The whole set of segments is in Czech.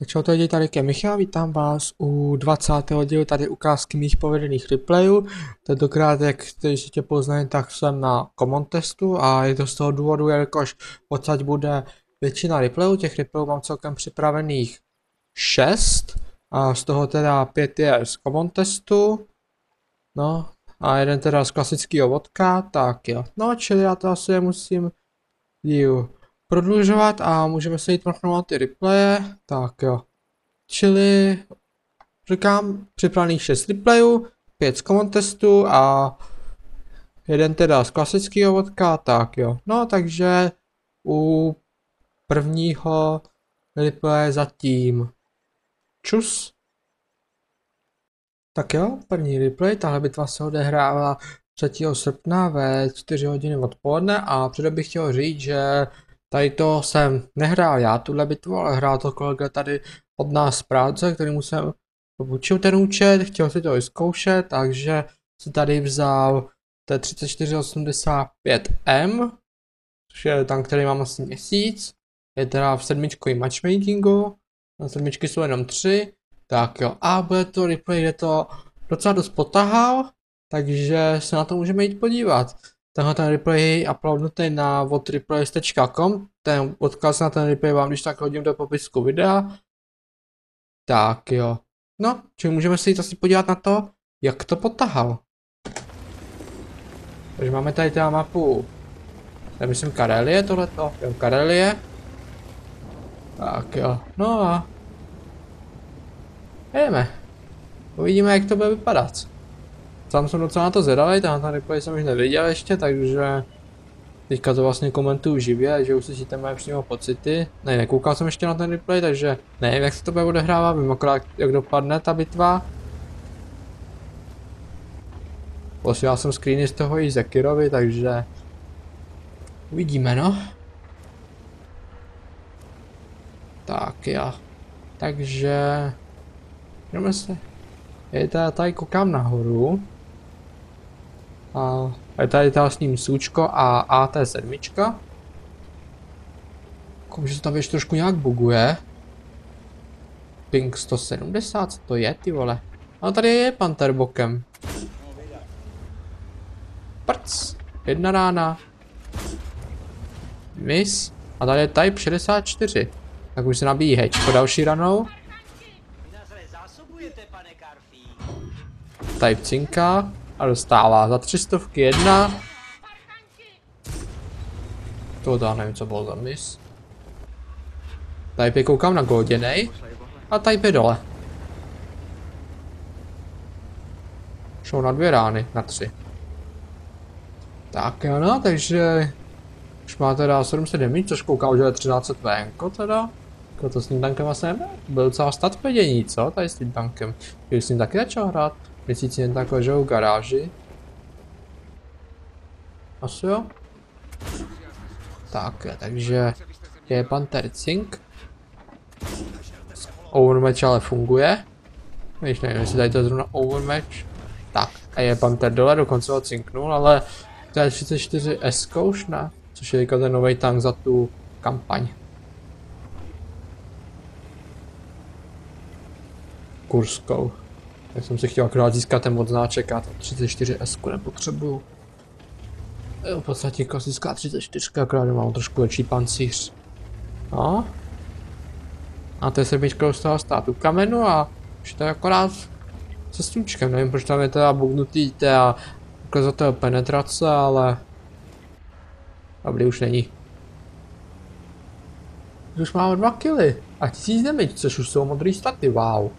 Čau, tady je Michal, vítám vás u 20. dílu tady ukázky mých povedených replayů. Tentokrát, jak jste poznali, tak jsem na common testu a je to z toho důvodu, jelikož odsaď bude většina replayů. Těch replayů mám celkem připravených 6 a z toho teda 5 je z common testu. No a jeden teda z klasického vodka, tak jo. No čili já to asi musím díl prodlužovat a můžeme se jít na ty replaye, tak jo. Čili říkám připravených 6 replayů, 5 z common testu a jeden teda z klasického vodka, tak jo. No takže u prvního replaye zatím čus. Tak jo, první replay, tahle bitva se odehrává 3. srpna ve 4 hodiny odpoledne a předem bych chtěl říct, že tady to jsem nehrál já, tuhle bitvu, ale hrál to kolega tady od nás z práce, kterýmu jsem půjčil ten účet, chtěl si to vyzkoušet, takže si tady vzal T3485M, což je tank, který mám asi měsíc, je teda v 7. matchmakingu, na 7 jsou jenom 3, tak jo, a bude to replay, kde to docela dost potahal, takže se na to můžeme jít podívat. Tenhle ten replay je uploadnutý na whatreplays.com, ten odkaz na ten replay vám když tak hodím do popisku videa. Tak jo. No, čili můžeme se jít asi podívat na to, jak to potahal. Takže máme tady teda mapu, já myslím Karelie tohleto, jo, Karelie. Tak jo, no a jdeme. Uvidíme, jak to bude vypadat. Sám jsem docela na to zvědavý, ten replay jsem už neviděl ještě, takže teďka to vlastně komentuju živě, že uslyšíte moje přímo pocity. Ne, nekoukal jsem ještě na ten replay, takže nevím, jak se to bude odehrávat, vím akorát, jak dopadne ta bitva. Posílal jsem screeny z toho i Zekirovi, takže uvidíme, no. Tak jo, takže jdeme se. Tady koukám nahoru. A je tady s ním Sučko a AT7. Koukám, že se tam ještě trošku nějak buguje. Ping 170, co to je, ty vole? No tady je Panther bokem. Prc, jedna rána. Miss. A tady je Type 64. Tak už se nabíjí hečko další ranou. Type cinka a dostává za 300 jedna. To dá, nevím, co bylo za miss. Type je koukám na golděnej a Type je dole. Šou na 2 rány, na 3. Tak jo, no, takže už má teda 700 damage, což koukám, že je 13 venko teda. Jako to s tím tankem vlastně byl docela stat v pedění, co? Tady s tím tankem. Když s ním taky začal hrát. Měsíc jen takhle, že v garáži. Asi jo. Tak, takže je Panther Cink. Overmatch ale funguje. Když nevím, jestli tady to je zrovna Overmatch. Tak, a je Panther dole, dokonce ho cinknul, ale to je 34 S už ne? Což je ten nový tank za tu kampaň. Kurskou. Tak jsem si chtěl akorát získat ten odznáček a 34S nepotřebuju. V podstatě klasická 34, akorát mám trošku větší pancíř. No. A to je 7 dostala stát u kamenu a už to je akorát se stůčkem, nevím proč tam je teda bugnutý a ukazatel penetrace, ale dobrý už není. Už máme 2 killy a 1000 damage, což už jsou modrý staty, wow.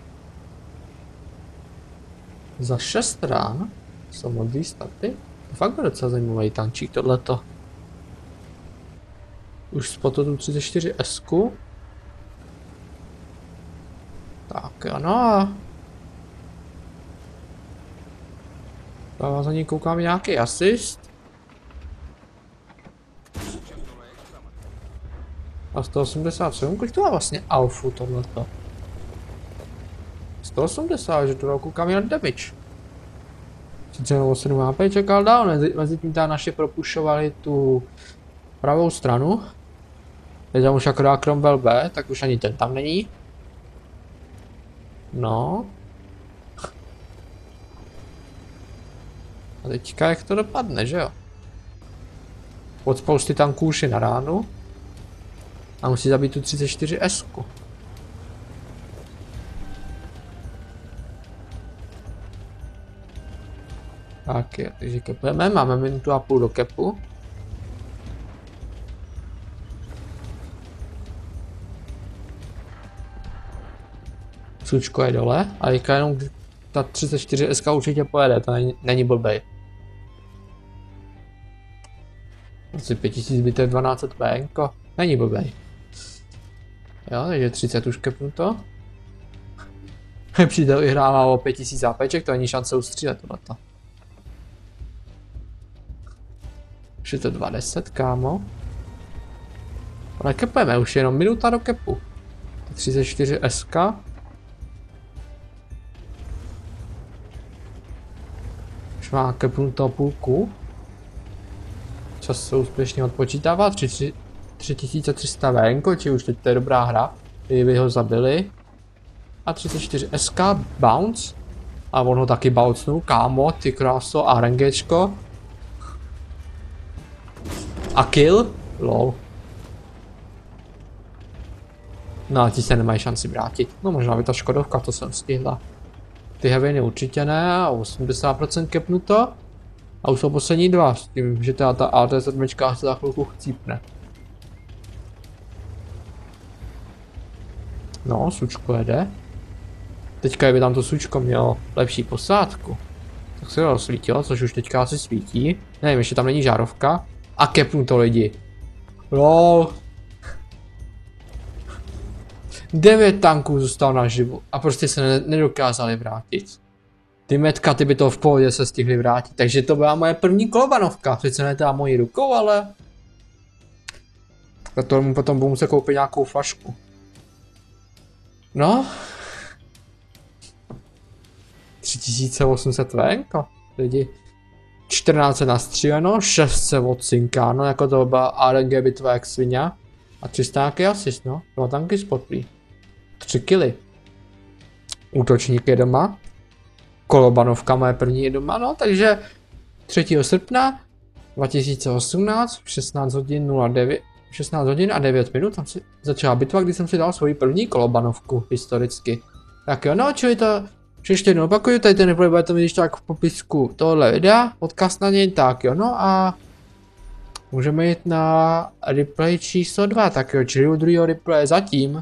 Za 6 rán jsou modrý staty. To fakt bude docela zajímavý tančík tohleto. Už spotu tu 34S. Tak ano a já za ní koukám nějaký asist. A 187, kolik to má vlastně alfu tohleto? 180, že to koukám jen damage. Sice jenom 7 HP čekal dál, mezi tím tam naše propušovali tu pravou stranu. Je tam už akorát Cromwell B, tak už ani ten tam není. No. A teďka jak to dopadne, že jo? Od spousty tanků už je na ránu. A musí zabít tu 34S. Tak je, takže kepujeme, máme minutu a půl do kepu. Sučko je dole a teďka jenom ta 34SK určitě pojede, to není blbej. Asi 5000 bitev 1200 PNko, není blbej. Jo, takže 30 už kepnuto. Přítel vyhrává o 5000 APček, to není šance ustřílet tohleto. Už je to 20, kámo. Ale kepujeme, už jenom minuta do kepu. 34SK. Už má kepnuto půlku. Čas se úspěšně odpočítává, 3300 venko, či už teď to je dobrá hra, kdyby ho zabili. A 34SK, bounce. A on ho taky bouncnul, kámo, ty kráso, a RNGčko. A kill? Lol. No a ti se nemají šanci vrátit. No možná by ta Škodovka, to jsem stihla. Ty heavy určitě ne, a 80% kepnuto. A už jsou poslední dva, s tím, že ta AT7 se za chvilku chcípne. No, sučko jede. Teďka kdyby tam to sučko mělo lepší posádku, tak se to svítilo, což už teďka asi svítí. Nevím, ještě tam není žárovka. A kepnu to lidi. Lol. 9 tanků zůstalo naživu a prostě se nedokázali vrátit. Ty metka, ty by to v pohodě se stihly vrátit, takže to byla moje první kolobanovka, sice ne teda mojí rukou, ale... Za to mu potom budu muset koupit nějakou flašku. No. 3800 venko, lidi. 14 nastříleno, 600 od Cinka, no jako to byla RNG bitva jak svině. A 300 nějaký asist, no, 2 tanky spotlí. 3 killy. Útočník je doma. Kolobanovka moje první je doma, no, takže 3. srpna 2018, 16 hodin 09, 16 hodin a 9 minut, tam si začala bitva, kdy jsem si dal svoji první kolobanovku, historicky. Tak jo, no, čili to, ještě jednou opakuju, tady ten replay budete mít ještě tak v popisku tohle videa, odkaz na něj, tak jo, no a můžeme jít na replay číslo 2, tak jo, čili u druhého replay zatím.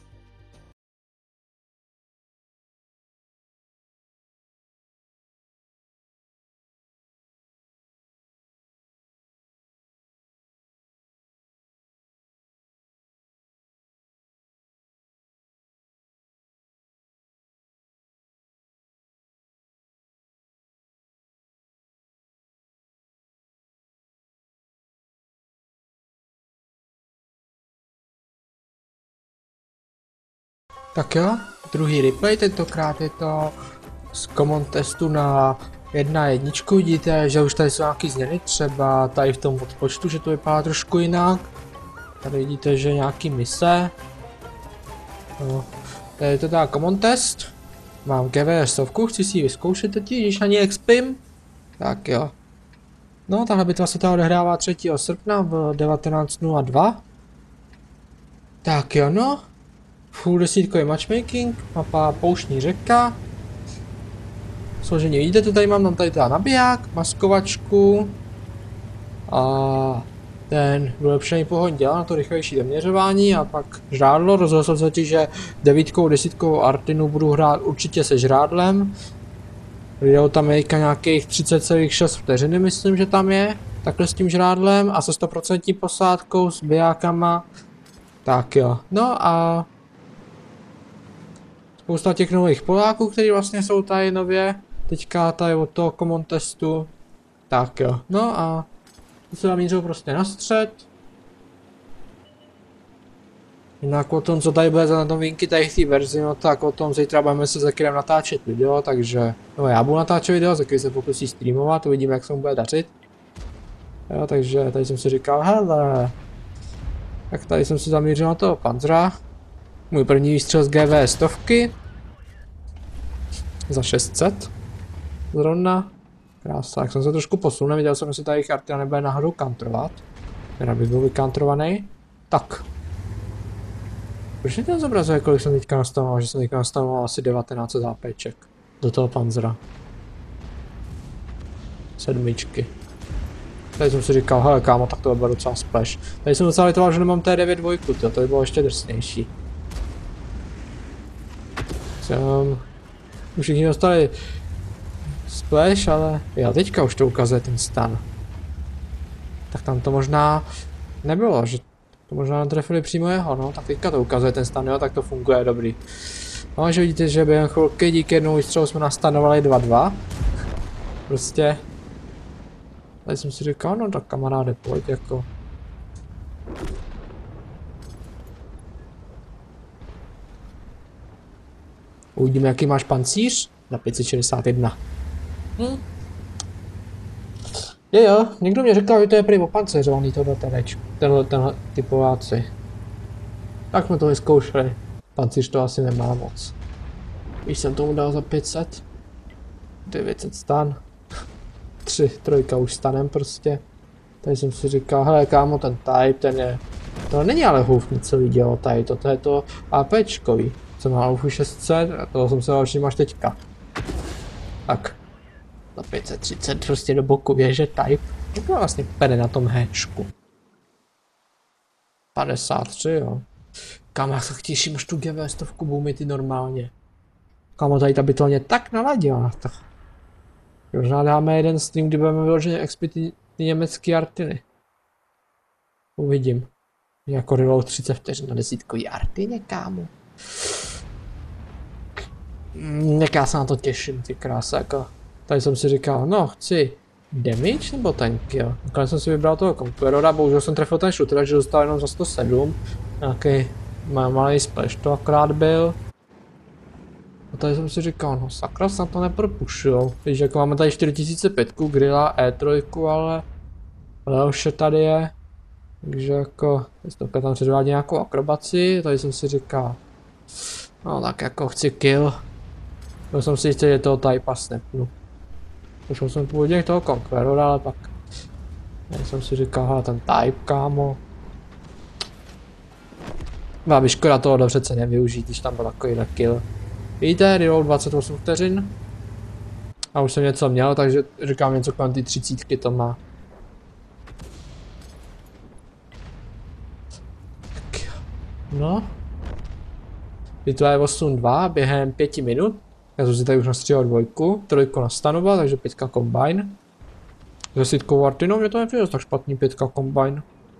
Tak jo, druhý replay, tentokrát je to z common testu na 1.1, vidíte, že už tady jsou nějaké změny, třeba tady v tom odpočtu, že to vypadá trošku jinak. Tady vidíte, že nějaký mise. No, tady je to teda common test. Mám GVR stovku, chci si ji vyzkoušet totiž, když ani expim. Tak jo. No, tahle bitva se teda odehrává 3. srpna v 19:02. Tak jo, no. Full desítkový matchmaking, mapa Pouštní řeka. Složení vidíte, to tady mám tady teda nabiják, maskovačku. A ten vylepšený pohon dělá na to rychlejší zaměřování a pak žrádlo. Rozhodl jsem se ti, že 9, 10 Artinu budu hrát určitě se žrádlem. Video tam je nějakých 30,6 vteřiny, myslím, že tam je. Takhle s tím žrádlem a se 100% posádkou, s bijákama. Tak jo, no a... Spousta těch nových Poláků, kteří vlastně jsou tady nově. Teďka tady od toho common testu. Tak jo, no a... Ty se namířou prostě na střed. Jinak o tom, co tady bude za novinky tady v té verzi, no tak o tom zítra budeme se Zekirem natáčet video, takže... No já budu natáčet video, Zekir se pokusí streamovat, uvidíme, jak se mu bude dařit. Jo, takže tady jsem si říkal, hele... Tak tady jsem si zamířil na toho Panzera. Můj první výstřel z GV stovky. Za 600. Zrovna. Krása, jak jsem se trošku posunul, neviděl jsem, jestli tady Artina nebude náhodou kantrovat. Teda bych byl vykantrovaný. Tak. Proč mi ten zobrazuje, kolik jsem teďka nastavoval? Že jsem teďka nastavoval asi 1900 HPček. Do toho panzera. 7. Tady jsem si říkal, hele kámo, tak to by bylo docela splash. Tady jsem docela litoval, že nemám T9 dvojku, to by bylo ještě drsnější. Už všichni dostali splash, ale jo, teďka už to ukazuje ten stan. Tak tam to možná nebylo, že to možná netrefili přímo jeho, no, tak teďka to ukazuje ten stan, jo, tak to funguje, dobrý. No, že vidíte, že během chvilky díky jednomu výstřelu jsme nastanovali 2-2. Prostě. Tady jsem si říkal, no tak kamaráde, pojď jako. Uvidíme, jaký máš pancíř na 561. Jo, někdo mě říkal, že to je prý opanceřovaný tohle tereč, tenhle typováci. Tak jsme to vyzkoušeli. Pancíř to asi nemá moc. Víš, jsem tomu dal za 500. 900 stan. 3 už stanem prostě. Tady jsem si říkal, hele kámo, ten type, ten je... To není ale hůvní celý dělo tady, to je to APčkový. Co má hůvů 600, a toho jsem se dal všiml až teďka. Tak. Za 530 prostě do boku věže type. To vlastně pede na tom héčku. 53, jo. Kámo, jak se těším, až tu GV stovku budu mít i normálně. Kámo, tady ta bitva mě tak naladila. Tak. Možná dáme jeden stream, kdy budeme vyloženě expeditní německý Artiny. Uvidím. Jako reload 30 vteřin na 10 Artině, kámo. Jak já se na to těším, ty krása, jako. Tady jsem si říkal, no, chci damage nebo tank, jo. Nakonec jsem si vybral toho Conquerora, bohužel jsem trefil ten shooter, že dostal jenom za 107. Nějaký malý splash to akorát byl. A tady jsem si říkal, no sakra, snad to nepropušujou. Víš, jako máme tady 4005, Grilla, E3, ale Leoše tady je. Takže jako, jestli tam předvádí nějakou akrobaci, tady jsem si říkal, no tak jako chci kill. Byl jsem si jistý, že toho typa snapnu. Došel jsem původně k toho Conquerora, ale pak tady jsem si říkal, hele ten type, kámo. Byla by škoda toho dobře se nevyužít, když tam byl takovýhle kill. Vidíte, reload 28 vteřin. A už jsem něco měl, takže říkám něco kolem ty 30 to má. No. Bitva je 8-2 během 5 minut. Já jsem si tady už nastřílel 2, 3 na stanova, takže 5 combine. S 10 Artinou mě to nepřijde tak špatný 5 combine.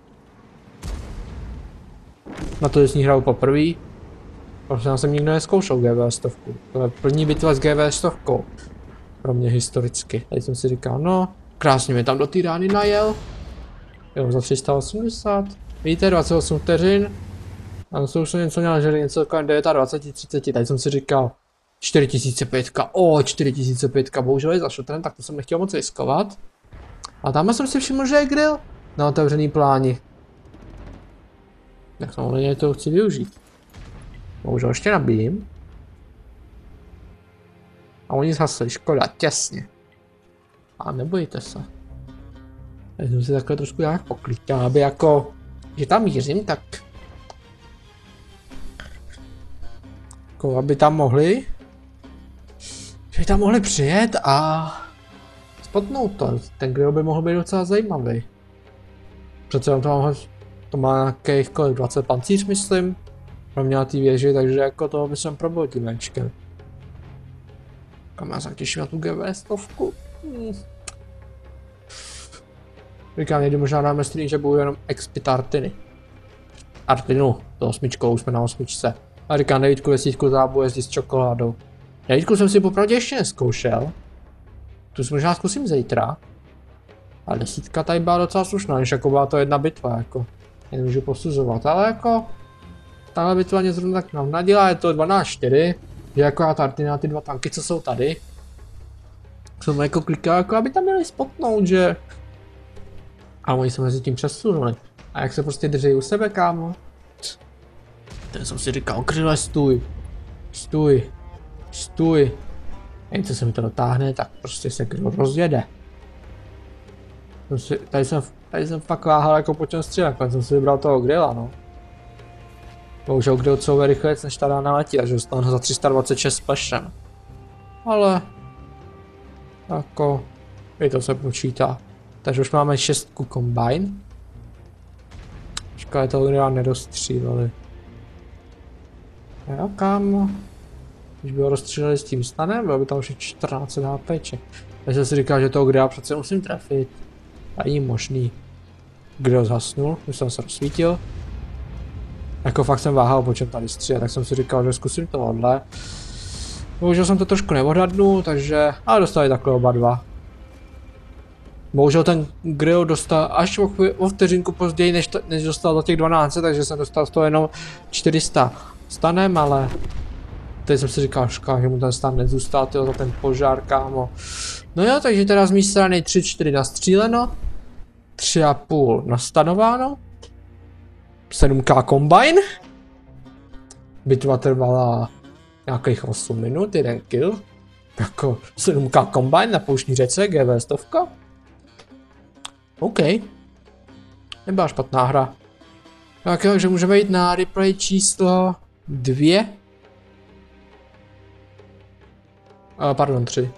Na to, že s ní hraju poprvé. Protože já jsem nikdo nezkoušel GV 100. To je první bitva s GV 100. Pro mě historicky. Tady jsem si říkal, no, krásně mi tam do té rány najel. Jo, za 380. Vidíte, 28 vteřin. Tam jsem už něco měl, že něco kolem 29, 30. Tady jsem si říkal, 4005, 4005, bohužel je za šutrem, tak to jsem nechtěl moc riskovat. A tam jsem si všiml, že je grill na otevřený pláni. Tak samozřejmě to chci využít. Bohužel ještě nabijím. A oni zhasli, škoda, těsně. A nebojte se. Já jsem si takhle trošku nějak poklítal, aby jako, že tam mířím, tak jako, aby tam mohli, že by tam mohli přijet a spotnout to. Ten grill by mohl být docela zajímavý. Přece to má nějakých kolik, 20 pancíř, myslím. Pro mě na té věži, takže jako toho by jsem probil tím venčkem. Kam já se těším na tu GV 100. Říkám, někdy možná dáme stream, že budu jenom expit Artiny. Artinu, to 8, už jsme na 8. A říkám, 9, 10 zábu jezdí s čokoládou. 9 jsem si popravdě ještě neskoušel. Tu si možná zkusím zítra. A 10 tady byla docela slušná, než jako byla to jedna bitva, jako. Nemůžu posuzovat, ale jako tahle bitva mě zrovna tak navnadila, je to 12-4, že jako já Artina ty 2 tanky, co jsou tady. Jsem jako klikal, jako aby tam měli spotnout, že. A oni se mezi tím přesunuli. A jak se prostě drží u sebe, kámo. Ten jsem si říkal, kryle, stůj. Stůj. Stůj. Jen co se mi to dotáhne, tak prostě se kdo rozjede. Tady jsem fakt váhal jako po čem střílet, nakonec jsem si vybral toho grilla, no. Bohužel grill couve rychleji než ta rána letí, takže dostanu za 326 splashem. Ale jako i to se počítá. Takže už máme 6 combine. Škoda, toho grilla nedostříleli. Jo, kámo. Když by ho rozstříleli s tím stanem, bylo by tam už 14 HPček. Takže si říkal, že toho grilla přece musím trefit. A není možný. Grill zhasnul, už jsem se rozsvítil. Jako fakt jsem váhal, po čem tady střílet, tak jsem si říkal, že zkusím tohle. Bohužel jsem to trošku neodhadnul, takže... Ale dostali takhle oba dva. Bohužel ten grill dostal až o vteřinku později, než dostal do těch 12, takže jsem dostal z toho jenom 400 stanem, ale... Teď jsem si říkal, škoda, že mu ten stan nezůstal, tyjo, za ten požár, kámo. No jo, takže teda z mé strany 3-4 nastříleno. 3,5 nastanováno. 7k combine. Bitva trvala nějakých 8 minut, 1 kill. Jako 7k combine na pouštní řece, GV 100. OK. Nebyla špatná hra. Tak jo, takže můžeme jít na replay číslo 2. Pardon, 3.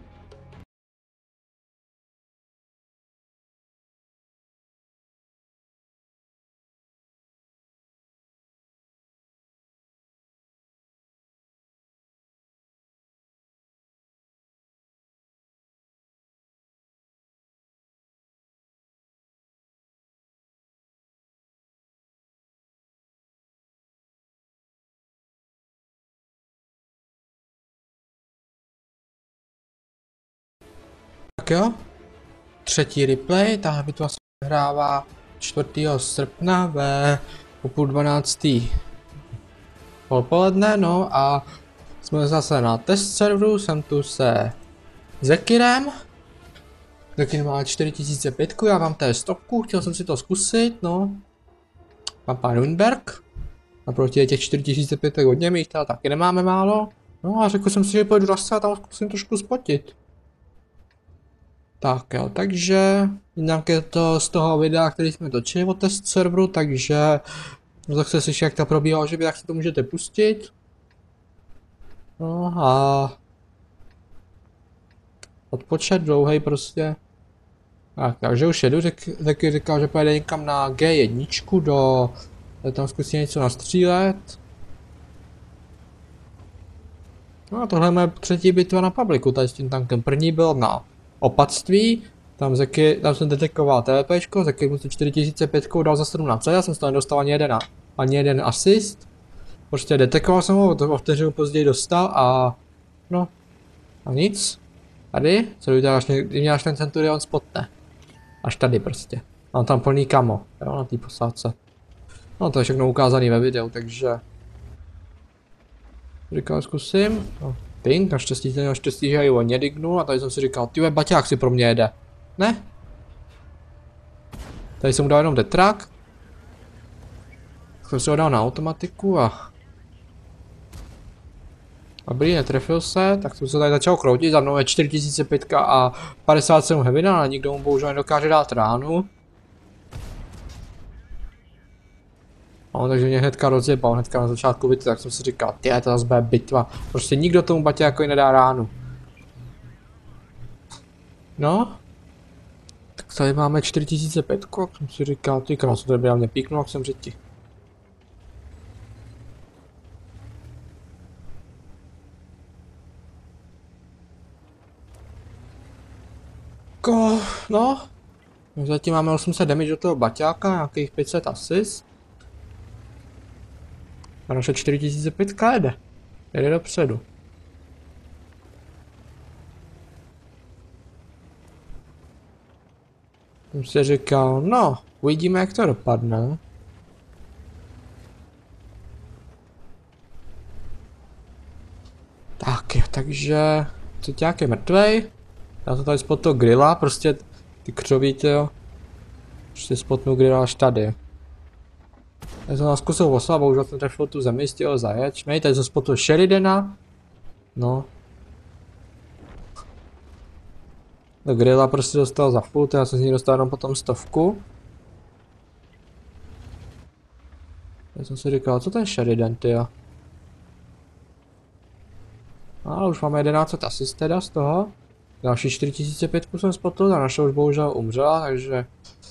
Tak jo, třetí replay, ta bitva se hrává 4. srpna ve půl 12. Poledne, no a jsme zase na test serveru, jsem tu se Zekirem. Zekir má 4005, já mám té stopku, chtěl jsem si to zkusit, no. Mám pán Winberg, naproti těch 4005 hodně, my jich teda taky nemáme málo. No a řekl jsem si, že pojedu zase a tam zkusím trošku spotit. Tak jo, takže jinak je to z toho videa, který jsme točili o test serveru, takže no, chce slyšet, jak to probíhalo, že by tak si to můžete pustit. No a odpočet dlouhej prostě. Tak, takže už jedu, taky říkal, že pojede někam na G1 do... tam zkusí něco nastřílet. No a tohle je moje třetí bitva na publiku, tady s tím tankem. První byl na opatství, tam jsem detekoval TVPčko, Zeky mu 4005 dal za 17, já jsem z toho nedostal ani jeden asist. Prostě detekoval jsem ho, o vteřinu později dostal a no, a nic. Tady, co udělal, až ten Centurion spotne. Až tady prostě. Mám tam plný kamo, jo, na té posádce. No to je všechno ukázané ve videu, takže... Říkal, zkusím. No, ping, naštěstí že ji on nedignul a tady jsem si říkal, tyhle baťák si pro mě jede. Ne? Tady jsem mu dal jenom detrak. Jsem si ho dal na automatiku a... Dobrý, netrefil se, tak jsem se tady začal kroutit, za mnou je 4005 a 57 heavina, ale nikdo mu bohužel nedokáže dát ránu. No, takže mě hnedka rozjebal, hnedka na začátku bitvy, tak jsem si říkal, ty, to zase bude bitva. Prostě nikdo tomu batě jako nedá ránu. No. Tak tady máme 4005, jak jsem si říkal, ty krásu, to by mě píknul, jak jsem řiti. No. Zatím máme 800 damage do toho baťáka, nějakých 500 asist. A naše 4005 jede. Jede dopředu. Jsem si říkal, no, uvidíme, jak to dopadne. Tak jo, takže... Co nějak je mrtvej? Já to tady spod toho grilla, prostě ty křoví, jo. Prostě spotnu grilla až tady. Já jsem nás zkusil oslat, bohužel jsem trefil tu zemi z těho zaječnej, tady jsem spod toho Sheridana. No. Do grilla prostě dostal za půl, já jsem z ní dostal jenom potom 100. Já jsem si říkal, co ten Sheridan, tyjo. Ale už máme 11 asist teda z toho. Další 4005 jsem spotl, ta naše už bohužel umřela, takže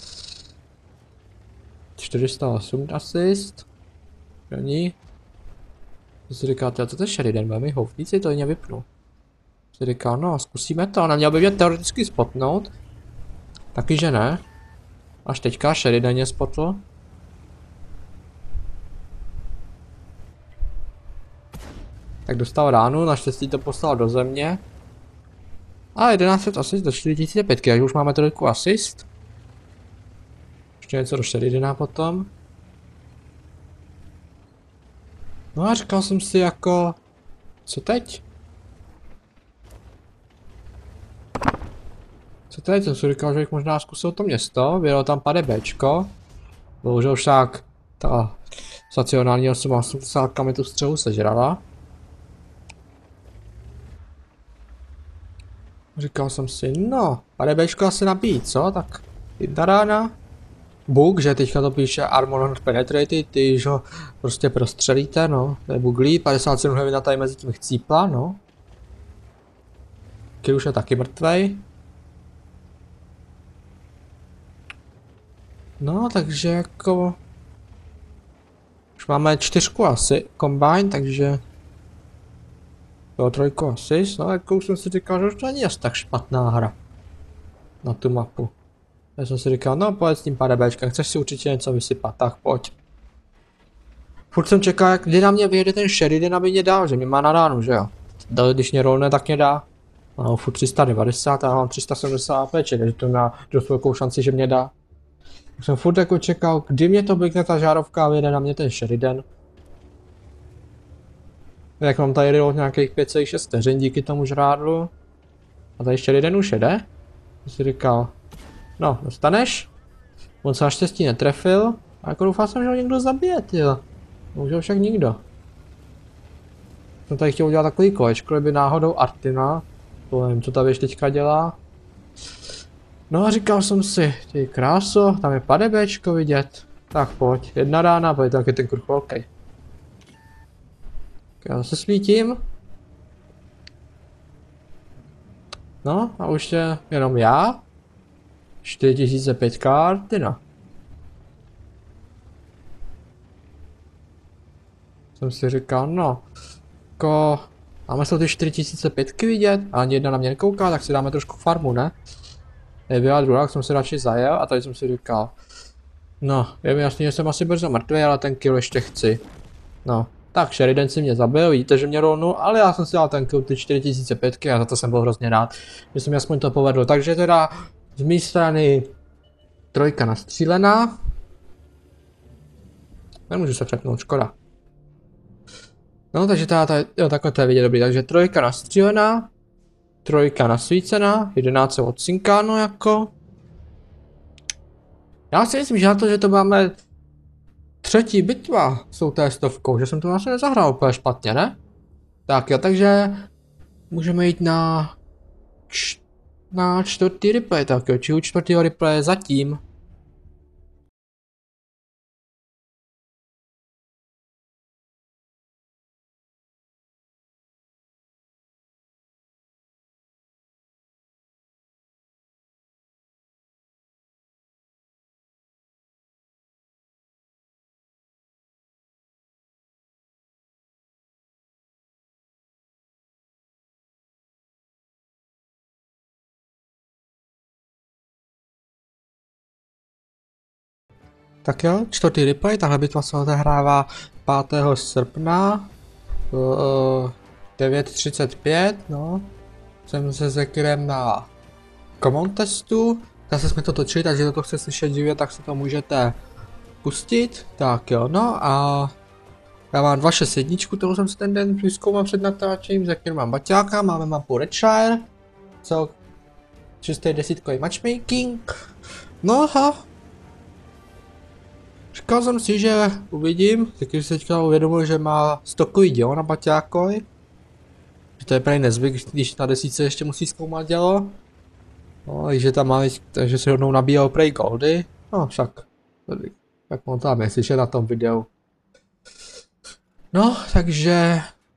408 asist. Není. Co si říkal, co to je Sheridan, bude mi houfníci, to jině vypnu. Si říkal, no zkusíme to, neměl by mě teoreticky spotnout. Taky že ne. Až teďka Sheridan je spotl. Tak dostal ránu, naštěstí to poslal do země. A 11 asist do 4005, takže už máme trojku asist. Ještě něco do Sheridana potom. No a říkal jsem si jako... Co teď? Co teď? Jsem si říkal, že bych možná zkusil to město, vyjelo tam pade Bčko. Bohužel však ta stacionální 880 mi tu střelu sežrala. Říkal jsem si, no, pade Bčko asi nabíjí, co? Tak jedna rána. Bug, že teďka to píše Armor not penetrated, ty ho prostě prostřelíte, no. To je buglí, 57 hlavina tady mezi tím chcípla, no. Kill už je taky mrtvej. No, takže jako... Už máme 4 asi, combine, takže... Jo, 3 asi, no jako už jsem si říkal, že už to není asi tak špatná hra. Na tu mapu. Já jsem si říkal, no pojď s tím pade Bčkem, chceš si určitě něco vysypat, tak pojď. Furt jsem čekal, kdy na mě vyjede ten Sheridan, aby mě dal, že mě má na ránu, že jo. Když mě rolne, tak mě dá. Mám furt 390 a já mám 375, takže to má dost velkou šanci, že mě dá. Tak jsem furt jako čekal, kdy mě to blikne ta žárovka a vyjede na mě ten Sheridan. Jak mám tady reload nějakých 5,6 vteřin díky tomu žrádlu. A tady Sheridan už jede. Jsem si říkal, no, dostaneš? On se naštěstí netrefil. A jako doufal jsem, že ho někdo zabije, tyjo. Bohužel však nikdo. Jsem tady chtěl udělat takový kolečko, kdyby náhodou Artina. To nevím, co ta věž teďka dělá. No a říkal jsem si, ty kráso, tam je pade Bčko vidět. Tak pojď, jedna rána, pojď taky ten kruh velký. Já zase svítím. No a už je jenom já. 4005 karty, no. Jsem si říkal, no. Jako... Máme se ty 4005 vidět, a ani jedna na mě nekouká, tak si dáme trošku farmu, ne? Nebyla druhá, tak jsem si radši zajel a tady jsem si říkal. No, je mi jasný, že jsem asi brzo mrtvý, ale ten kill ještě chci. No. Tak Sheridan si mě zabil, vidíte, že mě rolnul, ale já jsem si dal ten kill ty 4005 a za to jsem byl hrozně rád, že jsem aspoň to povedl. Takže teda z mé strany 3 nastřílená. Nemůžu se přepnout, škoda. No takže jo, takhle to je vidět dobrý, takže 3 nastřílená, 3 nasvícená, 11 od Cinkáno jako. Já si myslím, že na to, že to máme třetí bitva s tou T100, že jsem to vlastně nezahrál úplně špatně, ne? Tak jo, takže můžeme jít na čtvrtý replay, tak jo, či u čtvrtého replaye zatím. Tak jo, čtvrtý replay, tahle bitva se odehrává 5. srpna 9:35, no. Jsem se Zekirem na common testu, zase jsme to točili, takže kdo to chce slyšet živě, tak si to můžete pustit. Tak jo, no a já mám 261, kterou jsem si ten den vyzkoumal před natáčením, Zekir mám baťáka, máme mapu Redshire, co čistý desítkový matchmaking, no a říkal jsem si, že uvidím, když se teďka uvědomil, že má stokový dělo na baťákoj. Že to je prý nezvyk, když na desítce ještě musí zkoumat dělo. No, že tam máme, že se rovnou nabíjel Prey Goldy. No, však. Tak on tam je, slyšet na tom videu. No, takže...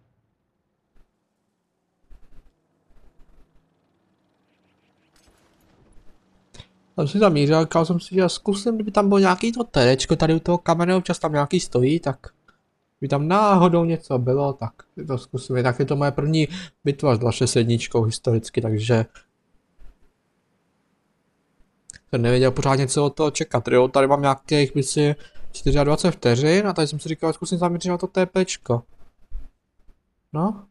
Tam si zamířil, říkal jsem si, že zkusím, kdyby tam bylo nějaký to terečko, tady u toho kamene občas tam nějaký stojí, tak by tam náhodou něco bylo, tak to zkusím. Tak je to moje první bitva s 261 historicky, takže jsem nevěděl pořádně co od toho čekat. Jo, tady mám nějakých by si 24 vteřin a tady jsem si říkal, zkusím zamířit na to TPčko. No.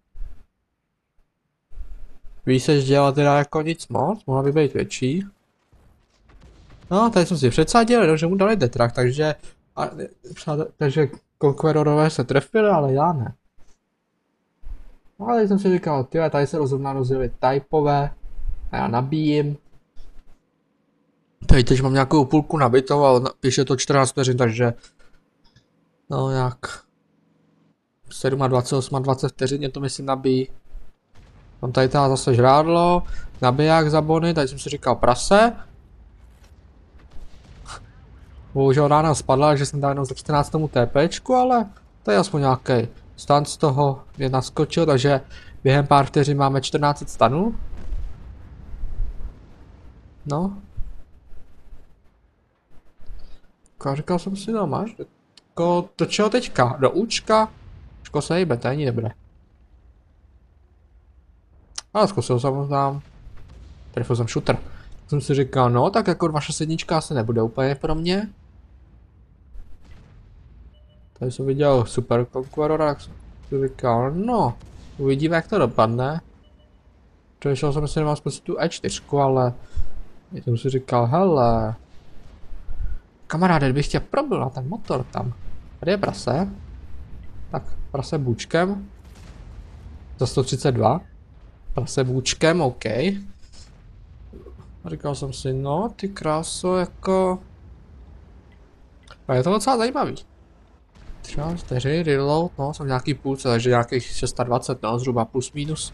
Výseč dělá teda jako nic moc, mohla by být větší. No, tady jsem si předsadil, že mu dali detrak, takže Conquerorové se trefili, ale já ne. No, ale jsem si říkal, tyhle, tady se rozhodná rozdělit typové a já nabíjím. Teď mám nějakou půlku nabitou, ale píše to 14 vteřin, takže no nějak 27, 28 vteřin je to myslím nabíjí. Mám tady teda zase žrádlo, nabiják za bony, tady jsem si říkal prase. Bohužel rána spadla, že jsem dal jenom za 14 tomu TPčku, ale to je aspoň nějaký stan z toho mě naskočil, takže během pár vteřin máme 14 stanů. No. Říkal jsem si, no máš, do čeho teďka? Do účka? Ško se jebe, to není dobré. Ale zkusil jsem tam. Trefil jsem shooter. Jsem si říkal, no tak jako vaše sednička asi nebude úplně pro mě. Tady jsem viděl super Conquerora, tak jsem si říkal, no, uvidíme jak to dopadne. Přešel jsem si nemám zkusit tu E4, ale jsem si říkal, hele, kamaráde, kdybych tě probil na ten motor tam. Tady je prase. Tak, prase bůčkem. Za 132. Prase bůčkem, OK. Říkal jsem si, no ty kráso, jako... A je to docela zajímavý. Třeba 4 reload, no, jsem v nějaký půlce, takže nějakých 620, no, zhruba plus minus.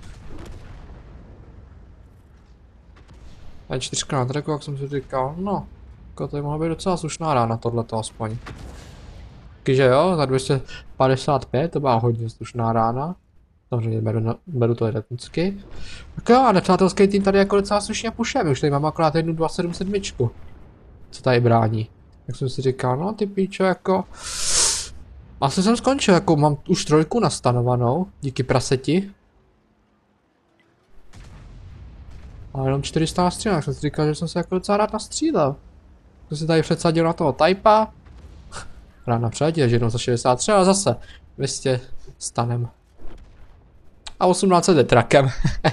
A 4 na tracku, jak jsem si říkal, no, jako to mohla být docela slušná rána tohleto aspoň. Takže jo, za 255 to byla hodně slušná rána. Samozřejmě beru to jednicky. Tak jo, a nepřátelský tým tady jako docela slušně pušem, už tady mám akorát jednu 277. Co tady brání. Tak jsem si říkal, no ty píčo, jako... Asi jsem skončil, jako mám už 3 nastanovanou, díky praseti. Ale jenom 400 nastřílel, tak jsem si říkal, že jsem se jako docela rád nastřílel. Jsem si tady předsadil na toho typa. Rána předě, že jenom za 63 a zase 200 stanem. A 18 detrakem.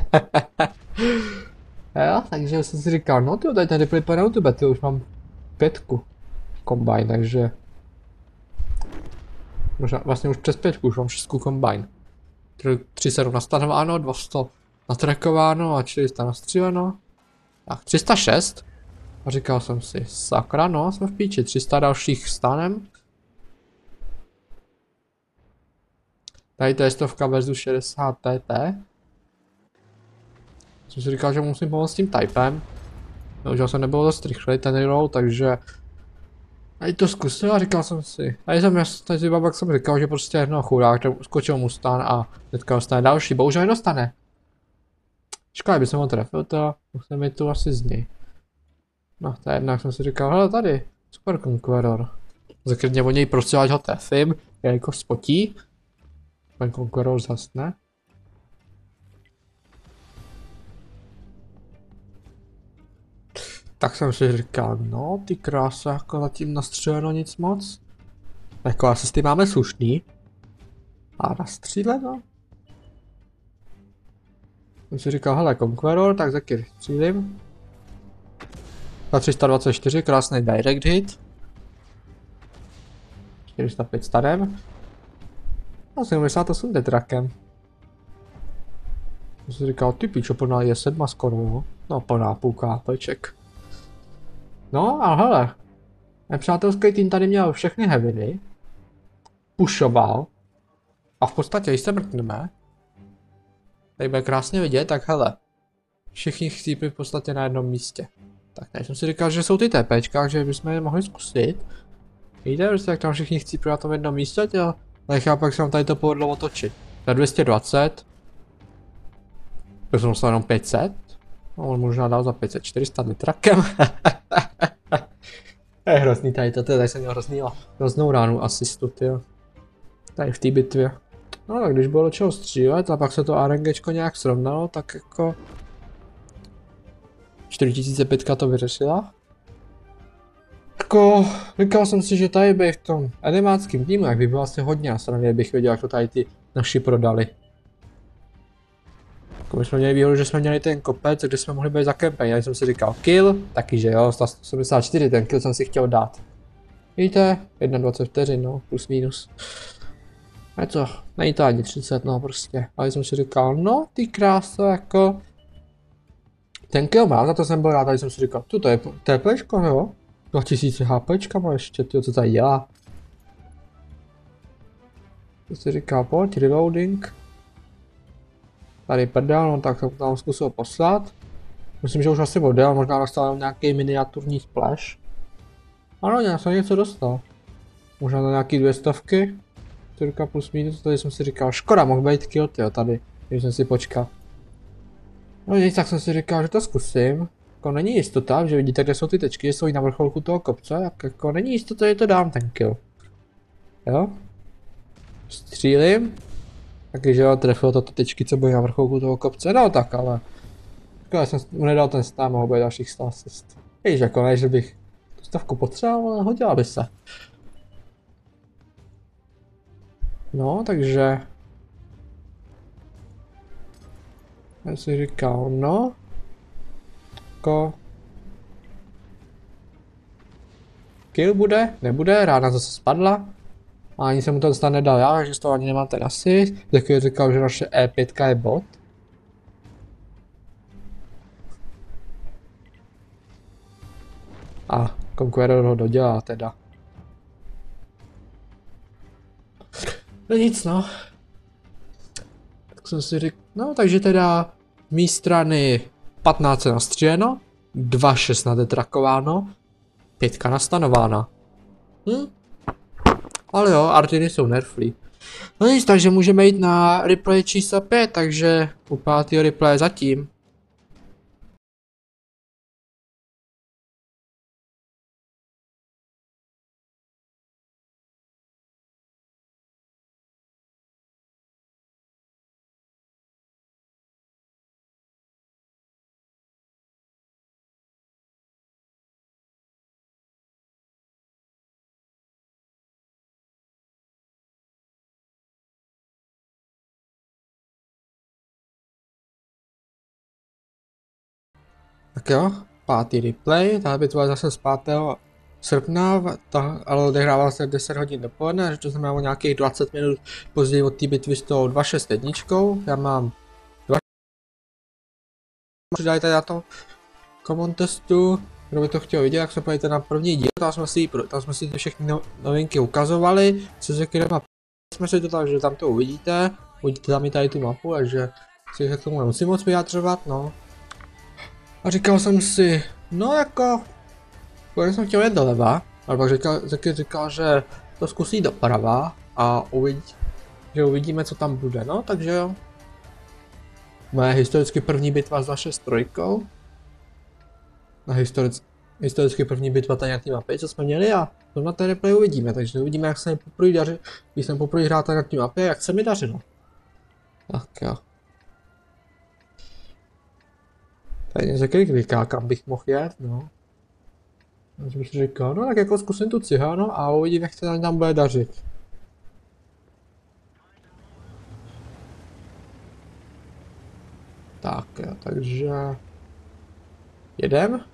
Jo, takže jsem si říkal, no ty tady ten replay na YouTube, ty už mám 5 combine, takže... Možná vlastně už přes 5 už mám 6 combine. 37 nastanováno, 200 natrackováno a 400 nastříleno. Tak 306. A říkal jsem si, sakra no, jsme v píči, 300 dalších stanem. Tady to je 100 versus 60 TT. Jsem si říkal, že musím pomoct s tím typem. No, už jsem nebyl dost rychlej ten reload, takže... Tady to zkusil a říkal jsem si. Tady si babak jsem říkal, že prostě no chudák, skočil mu stan a teďka dostane další, bohužel nedostane. Škoda, by jsem ho trefil, to musím mít tu asi z něj. No, to jednak jsem si říkal, hele tady, super Conqueror. Zakrydně o něj prostě, ať ho trefím, jako spotí. Ten Conqueror zhasne. Tak jsem si říkal, no ty krása, jako zatím nastříleno nic moc. Jako asi s tím máme slušný. A nastříleno? Jsem si říkal, hele, Conqueror, tak taky střílím. Za 324, krásný direct hit. 405 stanem. A 78 detrakem. Jsem si říkal, ty pičo, plná je 7 skoro, no. No, plná půlka APček. No a hele, nepřátelský tým tady měl všechny heavily. Pushoval. A v podstatě, když se mrkneme, tady bude krásně vidět, tak hele. všichni chcípli v podstatě na jednom místě. Tak tady jsem si říkal, že jsou ty TPčka, že bychom je mohli zkusit. Víte, prostě jak tam všichni chcípli na tom jednom místě, jo? Ale chápu, jak se nám tady to povedlo otočit. Za 220. To jsem dostal jenom 500. No, on možná dal za 500, 400 trakem. To je hrozný tady jsem měl hroznou ránu asistu, jo. Tady v té bitvě. No tak když bylo do čeho střílet a pak se to RNGčko nějak srovnalo, tak jako 4005 to vyřešila. Jako, říkal jsem si, že tady bych v tom animáckém týmu, jak by bylo asi hodně na straně, bych věděl, jak to tady ty naši prodali. Jako my jsme měli výhodu, že jsme měli ten kopec, kde jsme mohli být zakempeni, já jsem si říkal kill, taky že jo, 174, ten kill jsem si chtěl dát. Víte, 21 vteřin, no, plus minus. A co, není to ani 30, no prostě, ale jsem si říkal, no ty krása, jako. Ten kill mám, za to jsem byl rád, tady jsem si říkal, to je TPčko, jo? 2000 HPčka má ještě, tyjo, co tady dělá? To si říkal, pojď, reloading. Tady prdel, no tak jsem tam zkusil poslat. Myslím, že už asi model, možná dostal nějaký miniaturní splash. Ano, já jsem něco dostal. Možná na nějaký 200. Cirka plus minus, tady jsem si říkal, škoda, mohl být kill, tyjo, tady, když jsem si počkal. No nic, tak jsem si říkal, že to zkusím. Jako není jistota, že vidíte, kde jsou ty tečky, že jsou i na vrcholku toho kopce, tak jako není jistota, že to dám ten kill. Jo? Střílím. Takže jo, trefilo to ty tečky, co byly na vrcholku toho kopce, no tak ale. Jako já jsem mu nedal ten stát, mohl být dalších 100 asist. Víš, jako ne, že bych tu stavku potřeboval, ale hodila by se. No, takže. Já si říkal, no. Jako. Kill bude, nebude, rána zase spadla. A ani jsem mu ten stan nedal já, takže z toho ani nemám ten asist. Taky říkal, že naše E5 je bot. A Conqueror ho dodělá teda. No nic no. Tak jsem si říkal, no takže teda z mý strany 15 nastříleno, 2.6 nadetrakováno, 5 nastanována. Ale jo, Artiny jsou nerflí. No nic, takže můžeme jít na replay číslo 5, takže u 5. replay zatím. Tak jo, 5. replay, ta bitva je zase z 5. srpna, ale odehrává se 10 hodin dopoledne, to znamená o nějakých 20 minut později od té bitvy s tou 2.6 já mám 2. Přidají tady na tom common testu, kdo by to chtěl vidět, jak se pojďte na první díl, tam jsme si ty všechny novinky ukazovali, co se kterýma jsme si to tak, že tam to uvidíte tam i tady tu mapu, takže si se k tomu nemusím moc vyjadřovat, no. A říkal jsem si, no jako, když jsem chtěl jet doleva, ale pak říkal, že to zkusí doprava a že uvidíme, co tam bude, no, takže jo. Moje historicky první bitva s 2.6.3. Na historicky první bitva tady na té mapě, co jsme měli a to na té replay uvidíme, takže uvidíme, jak se mi poprvé daří, když jsem poprvé hrál tady na té mapě, jak se mi dařilo. Tak jo. Tady neřekli kliká, kam bych mohl jet, no. Já jsem si říkal, no tak jako zkusím tu cihánu a uvidím, jak se tam bude dařit. Tak jo, takže. Jedem?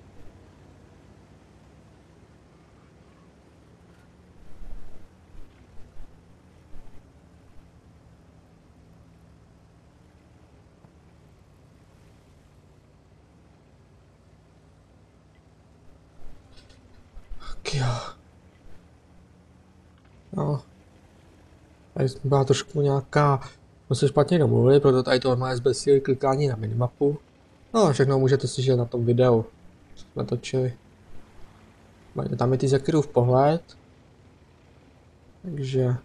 Tak jo. No. Tady byla trošku nějaká. Jsme se špatně domluvili, proto tady to má zbesílit klikání na minimapu. No, všechno můžete slyšet na tom videu, co jsme točili. Tam je ty Zakirův pohled. Takže...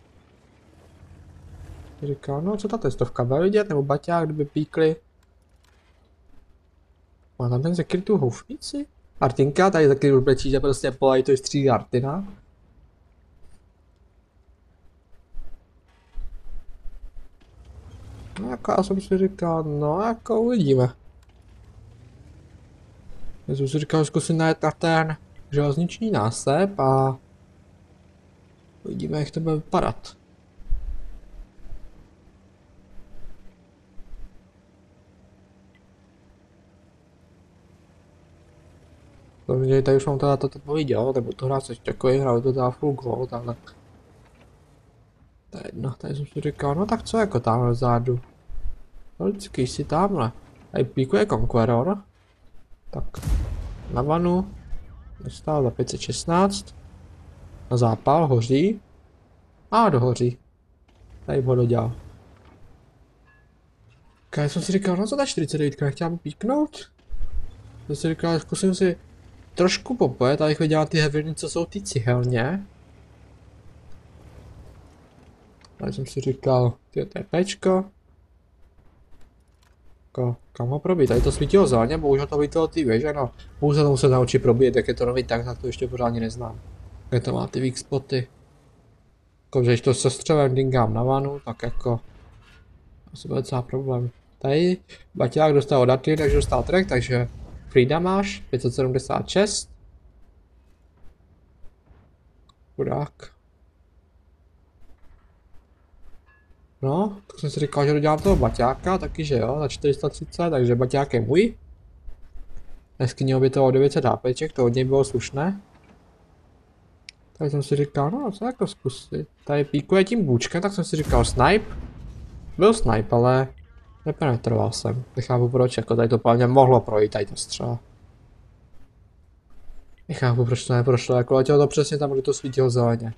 Říkal, no co ta testovka bude vidět, nebo baťák, kdyby píkli. Má tam ten Zakir tu houfnici? Artinka, tady Zakir už brečí, že prostě polají to střílí Artina. No jako já jsem si říkal, no jako uvidíme. Já jsem si říkal, zkusím najet na ten železniční násep a uvidíme, jak to bude vypadat. Takže tady už mám teda toto poviděl, nebo to hrát coś takový, hrál to dá full gold, ale... To je jedno, tady jsem si říkal, no tak co jako tamhle vzadu? No vždycky si tamhle. Tady píkuje Conqueror. Tak, na vanu. Dostal za 516. Na zápal, hoří. A dohoří. Tady ho dodělal. Já jsem si říkal, no co ta 49 nechtěla by píknout? Já jsem si říkal, zkusím si trošku popojet, abych viděl ty heavy, co jsou ty cihelně. Tady jsem si říkal, ty TPčko. Kam ho probít? Tady to svítilo zeleně, bohužel to vítilo ty věže, no. Bohužel to muset naučit probít, jak je to nový tak to ještě pořádně neznám. Jak to má ty weak spoty. Jako, že když to sestřelem dingám na vanu, tak jako... Asi bude docela problém. Tady baťák dostal od Arty, takže dostal track, takže... Frida máš, 576. Chudák. No, tak jsem si říkal, že dodělám toho baťáka, taky že jo, za 430, takže baťák je můj. Dnesky obětoval 900 HPček, to od něj bylo slušné. Tak jsem si říkal, no co jako zkusit. Tady píkuje tím bůčkem, tak jsem si říkal snipe. Byl snipe, ale nepenetroval jsem. Nechápu proč, jako tady to plně mohlo projít, tady to střela. Nechápu proč to neprošlo, jako letělo to přesně tam, kde to svítilo zeleně.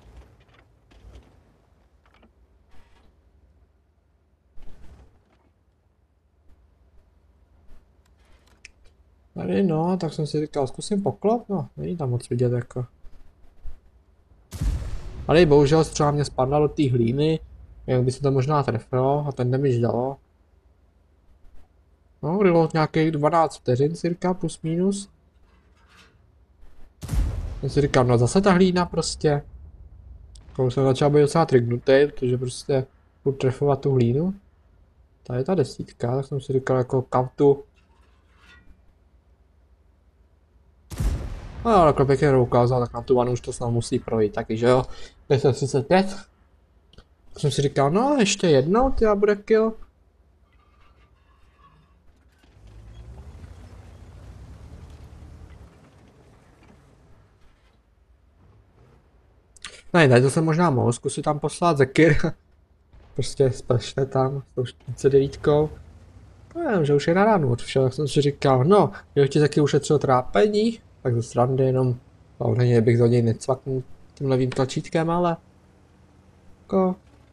Tady no, tak jsem si říkal, zkusím poklop, no, není tam moc vidět jako. Ale bohužel střela mě spadla do té hlíny, jak by se to možná trefilo a ten damage dalo. No, reload nějakých 12 vteřin cirka, plus minus. Já si říkám, no zase ta hlína prostě. Když jsem začal být docela trignutý, protože prostě budu trefovat tu hlínu. Tady je ta desítka, tak jsem si říkal jako kam tu. No takhle pěkně ukázal, tak na tu vanu už to snad musí projít, taky že jo. 535. Tak jsem si říkal, no ještě jednou, ty bude kill. Ne, tady to jsem možná mohl zkusit tam poslat Zakir. Prostě splešne tam s tou 49. Nevím, že už je na ránu od všeho, tak jsem si říkal, no, kdybych ti taky ušetřil trápení, tak ze srandy jenom, hlavně bych do něj necvaknul tím levým tlačítkem, ale jako...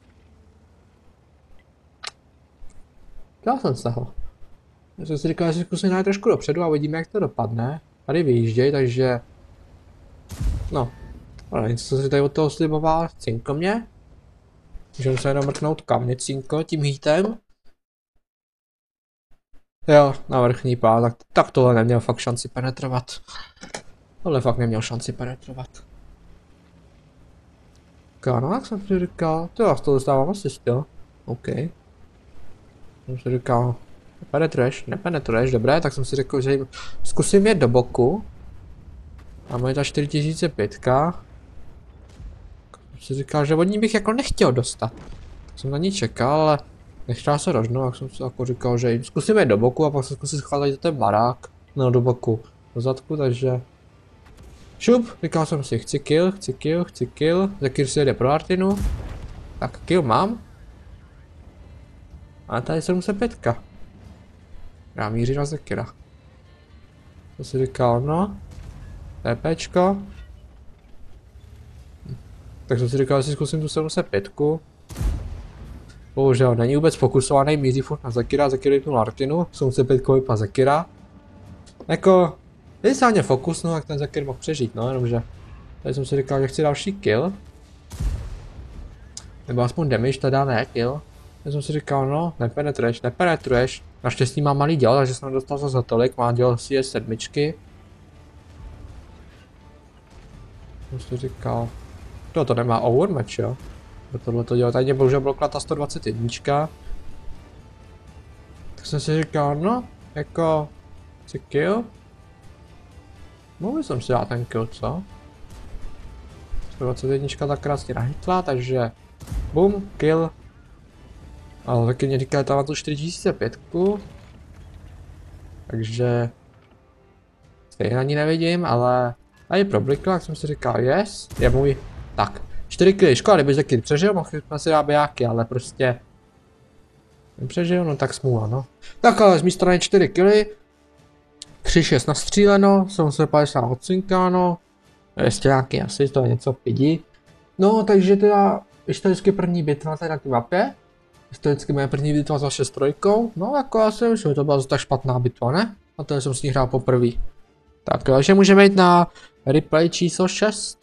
Dal jsem se ho. Já jsem si říkal, že zkusím najít trošku dopředu a uvidíme, jak to dopadne. Tady vyjížděj, takže... No, ale něco jsem si tady od toho sliboval, cinko mě. Můžeme se jenom mrknout kam mě cinko tím hítem. Jo, na vrchní pán, tak tohle neměl fakt šanci penetrovat. Tohle fakt neměl šanci penetrovat. No, jak jsem si říkal, to já z toho dostávám asist, jo. OK. Jsem si říkal, nepenetruješ, dobré, tak jsem si řekl, že zkusím jet do boku. A moje ta 4005. Jsem si říkal, že od ní bych jako nechtěl dostat. Tak jsem na ní čekal, ale nechtěl se rožnou, tak jsem si jako říkal, že jim zkusím jet do boku a pak se zkusím scházet do ten barák. No do boku, do zadku, takže... Šup, říkal jsem si, chci kill, Zakir si jede pro Artinu. Tak kill mám. A tady 705. Já míří na Zakira. To si říkal, no. TPčko. Tak jsem si říkal, že si zkusím tu 705. Bohužel není vůbec fokusovaný, míří furt na Zakira, Zakir vypnul Artinu, jsou se 5 vypá Zakira. Jako, když se na ně fokusnu, tak ten Zakir mohl přežít, no, jenomže tady jsem si říkal, že chci další kill. Nebo aspoň damage, teda ne kill. Já jsem si říkal, no, nepenetruješ. Naštěstí má malý děl, takže jsem dostal za tolik, má děl CS7. Jsem si říkal, to nemá overmatch, jo. Tohle to dělal, tady mě bohužel blokla ta 121. Tak jsem si říkal, no, jako, chci kill. Mohl jsem si dát ten kill, co? 121 tak krásně nahitla, takže boom, kill. Ale taky mě říká tam na tu 4005. Takže stejně ani nevidím, ale tady problikl, jak jsem si říkal, yes, je můj. Tak, 4 killy, škoda, kdyby Zakir přežil, mohl jsme si dát bijáky, ale prostě nepřežil, no tak smůla, no. Tak ale z mé strany 4 killy, 3-6 nastříleno, 750 odcinkáno, ještě nějaký asi, to je něco v pidi. No, takže teda, historicky první bitva tady na té mapě. Historicky moje první bitva za 6-3, no jako já si myslím, že to byla tak špatná bitva, ne? A to jsem s ní hrál poprvé. Tak, takže můžeme jít na replay číslo 6.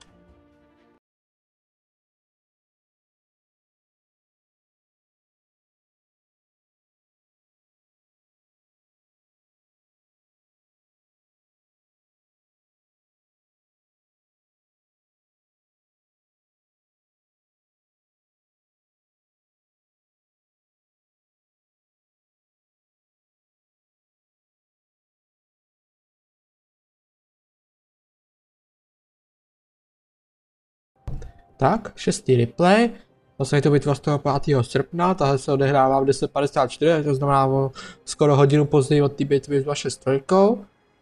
Tak, 6. replay. Vlastně je to bitva z toho 5. srpna, tahle se odehrává v 10:54, to znamená o skoro hodinu později od té bitvy s 6-3.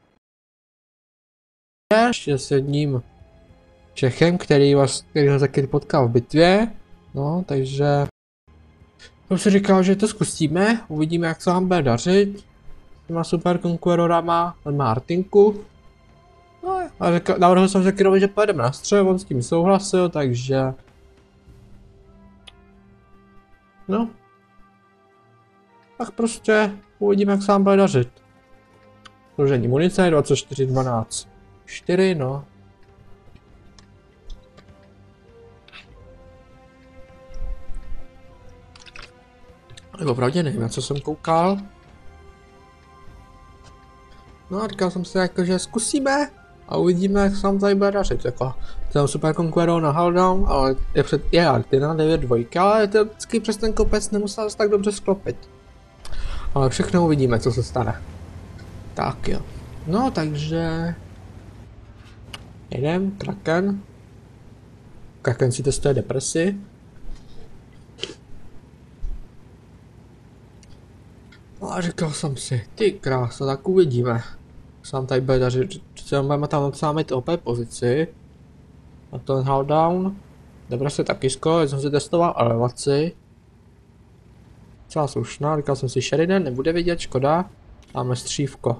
Ještě s jedním Čechem, který ho taky potkal v bitvě. No, takže jsem si říkal, že to zkusíme, uvidíme, jak se vám bude dařit. Má super konkurorama, on má Artinku. No, a navrhl jsem Zakirovi, že pojedeme na střel, on s tím souhlasil, takže no, tak prostě uvidíme, jak se vám bude dařit. Složení munice 24, 12, 4, no. Ale opravdu nevím, na co jsem koukal. No a říkal jsem si jako, že zkusíme a uvidíme, jak se vám tady bude dařit. Jako, ten super Conqueror na Helldown, ale je Artina 9-2, ale to vždycky přes ten kopec nemusel tak dobře sklopit. Ale všechno uvidíme, co se stane. Tak jo. No takže jedem, Kraken. Kraken si testuje depresi. No a říkal jsem si, ty krása, tak uvidíme. Sám tady bude dařit, že budeme tam docela mít OP pozici. A ten Helldown. Dobré se taky skoro, jsem si testoval elevaci. Celá slušná, říkal jsem si Sheridan, nebude vidět, škoda. Máme střívko.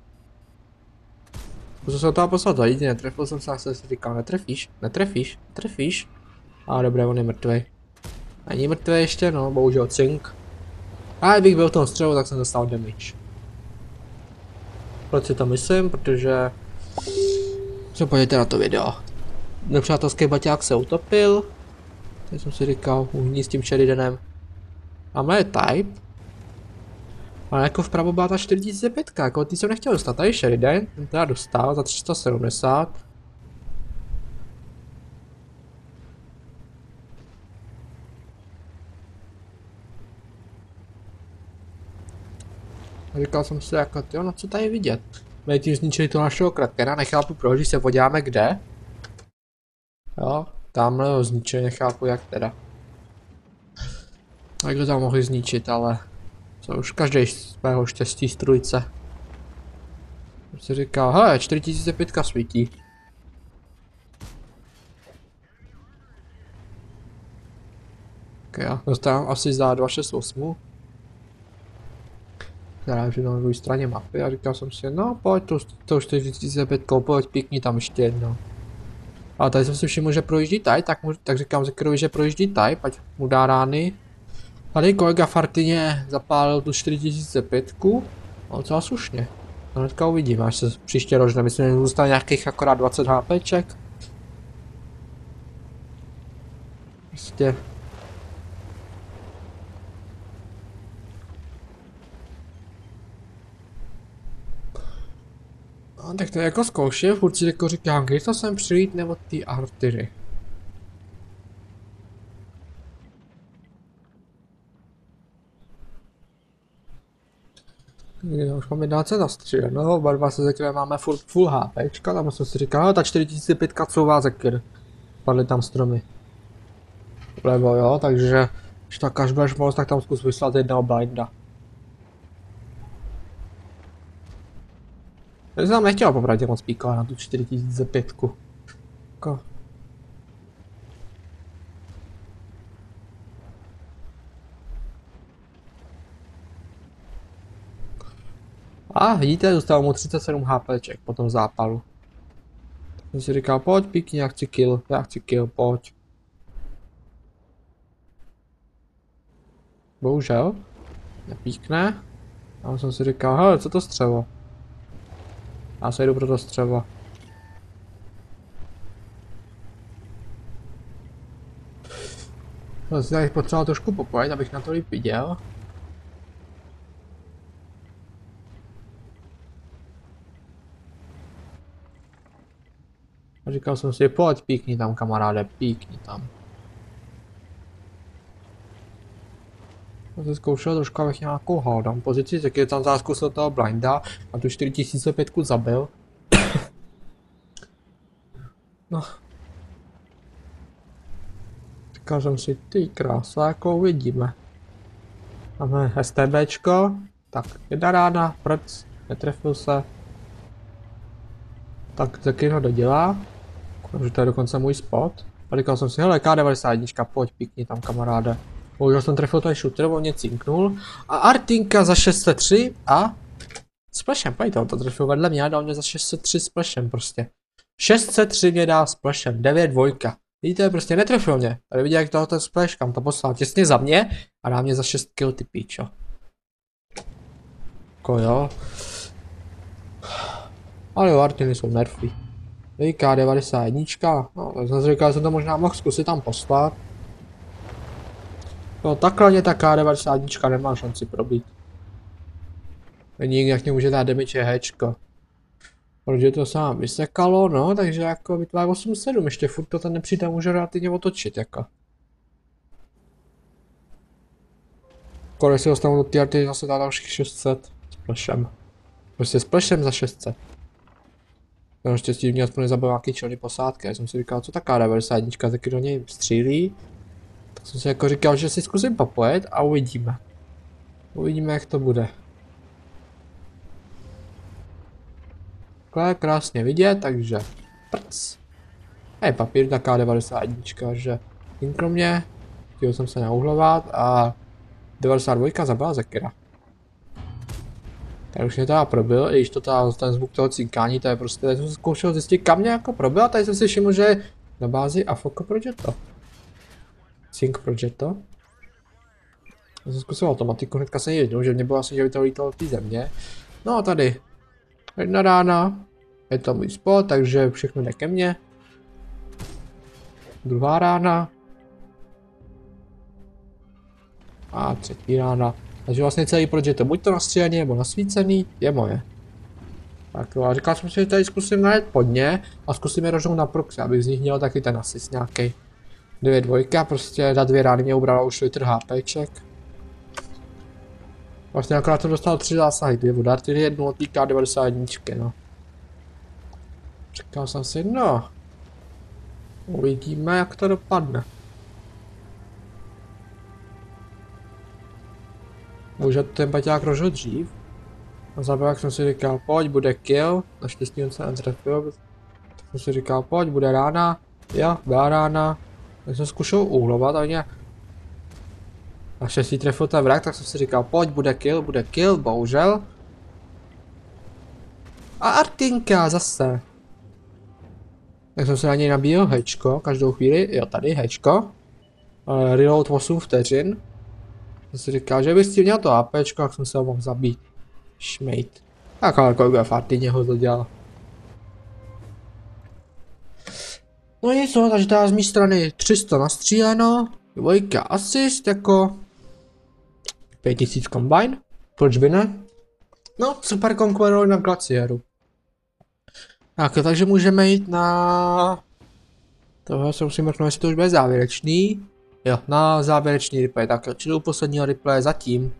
Musel jsem toho poslat za jedině, netrefil jsem se, asi si říkal, netrefíš. A dobré, on je mrtvej. Není mrtvej ještě, no, bohužel cink. A kdybych byl v tom střelu, tak jsem dostal damage. Proč si to myslím? Protože se podívejte na to video. Nepřátelský baťák se utopil. Teď jsem si říkal, uhní s tím Sheridanem. Máme je type. Ale jako vpravo byla ta 4005, jako ty jsem nechtěl dostat, tady Sheridan, ten teda dostal za 370. A říkal jsem si jako, tyjo, no co tady vidět? My tím zničili to našeho Krakena, nechápu proč, když se podíváme kde. Jo, tamhle ho zničili, nechápu jak teda. Jak to tam mohli zničit, ale co už každý svého štěstí z trojce. Jsem si říkal, hele, 4005 svítí. Tak já dostávám asi za 268. Která je na druhé straně mapy a říkal jsem si, no pojď to 4005, pojď pěkně tam ještě jedno. Ale tady jsem si všiml, že projíždí Type, tak říkám Zakirovi, že projíždí Type, ať mu dá rány. Tady kolega Fartině zapálil tu 4005, no docela slušně. No hnedka uvidíme, až se příště rožne, myslím, že zůstane nějakých akorát 20 HPček. Prostě. No, tak to je jako zkouším, furt si jako říkám, kdy to sem přijít nebo ty artyry. Už máme 20 zastříleno, oba dva se zekry máme full HPčka, tam jsem si říkal, ta 4005 couvá zekr. Padly tam stromy. Vlevo jo, takže když tak až budeš moc, tak tam zkus vyslat jednoho blinda. Já jsem tam nechtěl popravdě moc píkala na tu 4005. Jako. A vidíte, zůstalo mu 37 HPček po tom zápalu. Tak jsem si říkal, pojď píkni, já chci kill, pojď. Bohužel, nepíkne. A jsem si říkal, hele, co to střevo? Já se jdu pro to střevo. No, si tady potřeboval trošku popojit, abych na to líp viděl. A říkal jsem si, pojď, píkni tam, kamaráde, píkni tam. Já jsem zkoušel trošku, abych nějakou hádám pozici, tak je tam zkusil toho blinda a tu 4005 zabil. No. Říkal jsem si, ty krása, jako uvidíme. Máme STBčko, tak jedna rána, prc, netrefil se. Tak taky ho dodělá, že to je dokonce můj spot. A říkal jsem si, hele, K91, pojď, píkni tam, kamaráde. Bohužel jsem trefil ten shooter, on mě cinknul. A Artinka za 603 a splashem, pojďte, on to trefil vedle mě a dal mě za 603 splashem prostě. 603 mě dá splashem, 9-2. Vidíte, prostě netrefil mě. Tady vidíte, jak toho ten splash, kam to poslal, těsně za mě a dá mě za 6 kill, ty píčo. Jako jo. Ale jo, Artiny jsou nerfy. K91, no, tak jsem si říkal, že jsem to možná mohl zkusit tam poslat. No takhle mě ta K91 nemá šanci probít. Není jak mě může dát damage hečko. Protože to sám vysekalo, no, takže jako vytváří 8-7, ještě furt to ten nepřítel může relativně otočit, jako. Když si dostanu do TRT, zase dá dalších 600 splashem. Prostě splashem za 600. No štěstí mě aspoň nezabil nějaký čelný posádky, já jsem si říkal, co ta K91 taky do něj střílí. Tak jsem si jako říkal, že si zkusím popojet a uvidíme. Uvidíme, jak to bude. Takhle je krásně vidět, takže prc. Hej, papír na K91, že synchronně, chtěl jsem se nauhlovat a 92 zabila Zekira. Tak už mě teda probil, i když to ten zvuk toho cinkání, to je prostě, tady jsem se zkoušel zjistit, kam mě jako probil a tady jsem si všiml, že je na bázi Afoco Progetto. Sync Progetto. Já jsem zkusil automatiku, hnedka se jednou, že mě bylo asi, že by to lítalo v té země. No a tady, jedna rána, je to můj spot, takže všechno jde ke mně. Druhá rána. A třetí rána. Takže vlastně celý Progetto, buď to nastřílený nebo nasvícený, je moje. Tak jo, a říkal jsem si, že tady zkusím najet pod ně a zkusím je rožnout na proxy, abych z nich měl taky ten assist nějaký. 9-2, prostě na 2 rány mě ubrala už litr HPček. Vlastně akorát jsem dostal 3 zásahy, 2 od artyry, 1 od K91, no. Říkal jsem si, no. Uvidíme, jak to dopadne. Může ten paťák rožil dřív. A zároveň jak jsem si říkal, pojď, bude kill. Naštěstí on se netrefil. Tak jsem si říkal, pojď, bude rána. Jo, byla rána. Tak jsem zkušel úhlovat a mě naštěstí trefil ten vrak, tak jsem si říkal, pojď, bude kill, bohužel. A Artinka zase. Tak jsem se na něj nabíjel hečko, každou chvíli, jo tady hečko. Reload 8 vteřin. Jsem si říkal, že bych s tím měl to APčko, jak jsem se ho mohl zabít. Šmejt. Tak ale kolega Fartyně ho to dělal. No nic, no, takže dá z mé strany 300 nastříleno, 2 asist, jako 5000 combine, proč by ne? No, super Conqueror na Glacieru. Tak, takže můžeme jít na... Tohle se musím mrknout, jestli to už bude závěrečný. Jo, na závěrečný replay, tak čili u posledního replay zatím.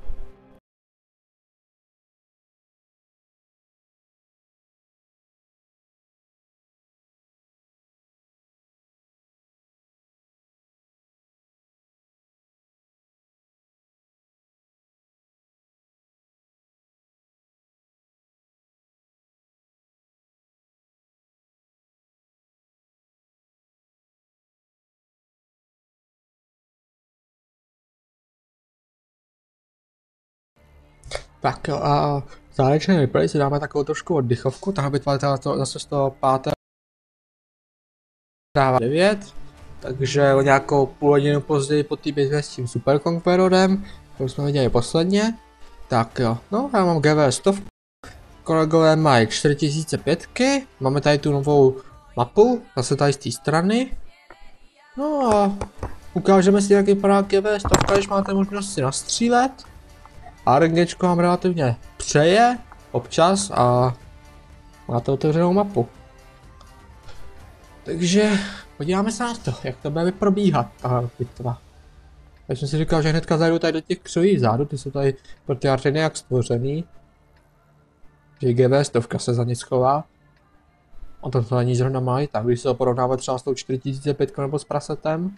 Tak jo, a závěrečný replay si dáme takovou trošku oddychovku, tahle bitva to zase z toho 5. dává 9, takže o nějakou půl hodinu později po té bitvě s tím Super Conquerorem, to jsme viděli posledně. Tak jo, no já mám GV 100, kolegové mají 4005, máme tady tu novou mapu, zase tady z té strany. No a ukážeme si, jak vypadá GV 100, když máte možnost si nastřílet. RNGčko vám relativně přeje občas a máte otevřenou mapu. Takže podíváme se na to, jak to bude probíhat ta bitva. Já jsem si říkal, že hnedka zajdu tady do těch křoví vzadu, ty jsou tady pro ty areny jak stvořený. Že GV 100 se za ně schová. A to není zrovna malý, tak když se ho porovnáme třeba s tou 4005 nebo s prasetem.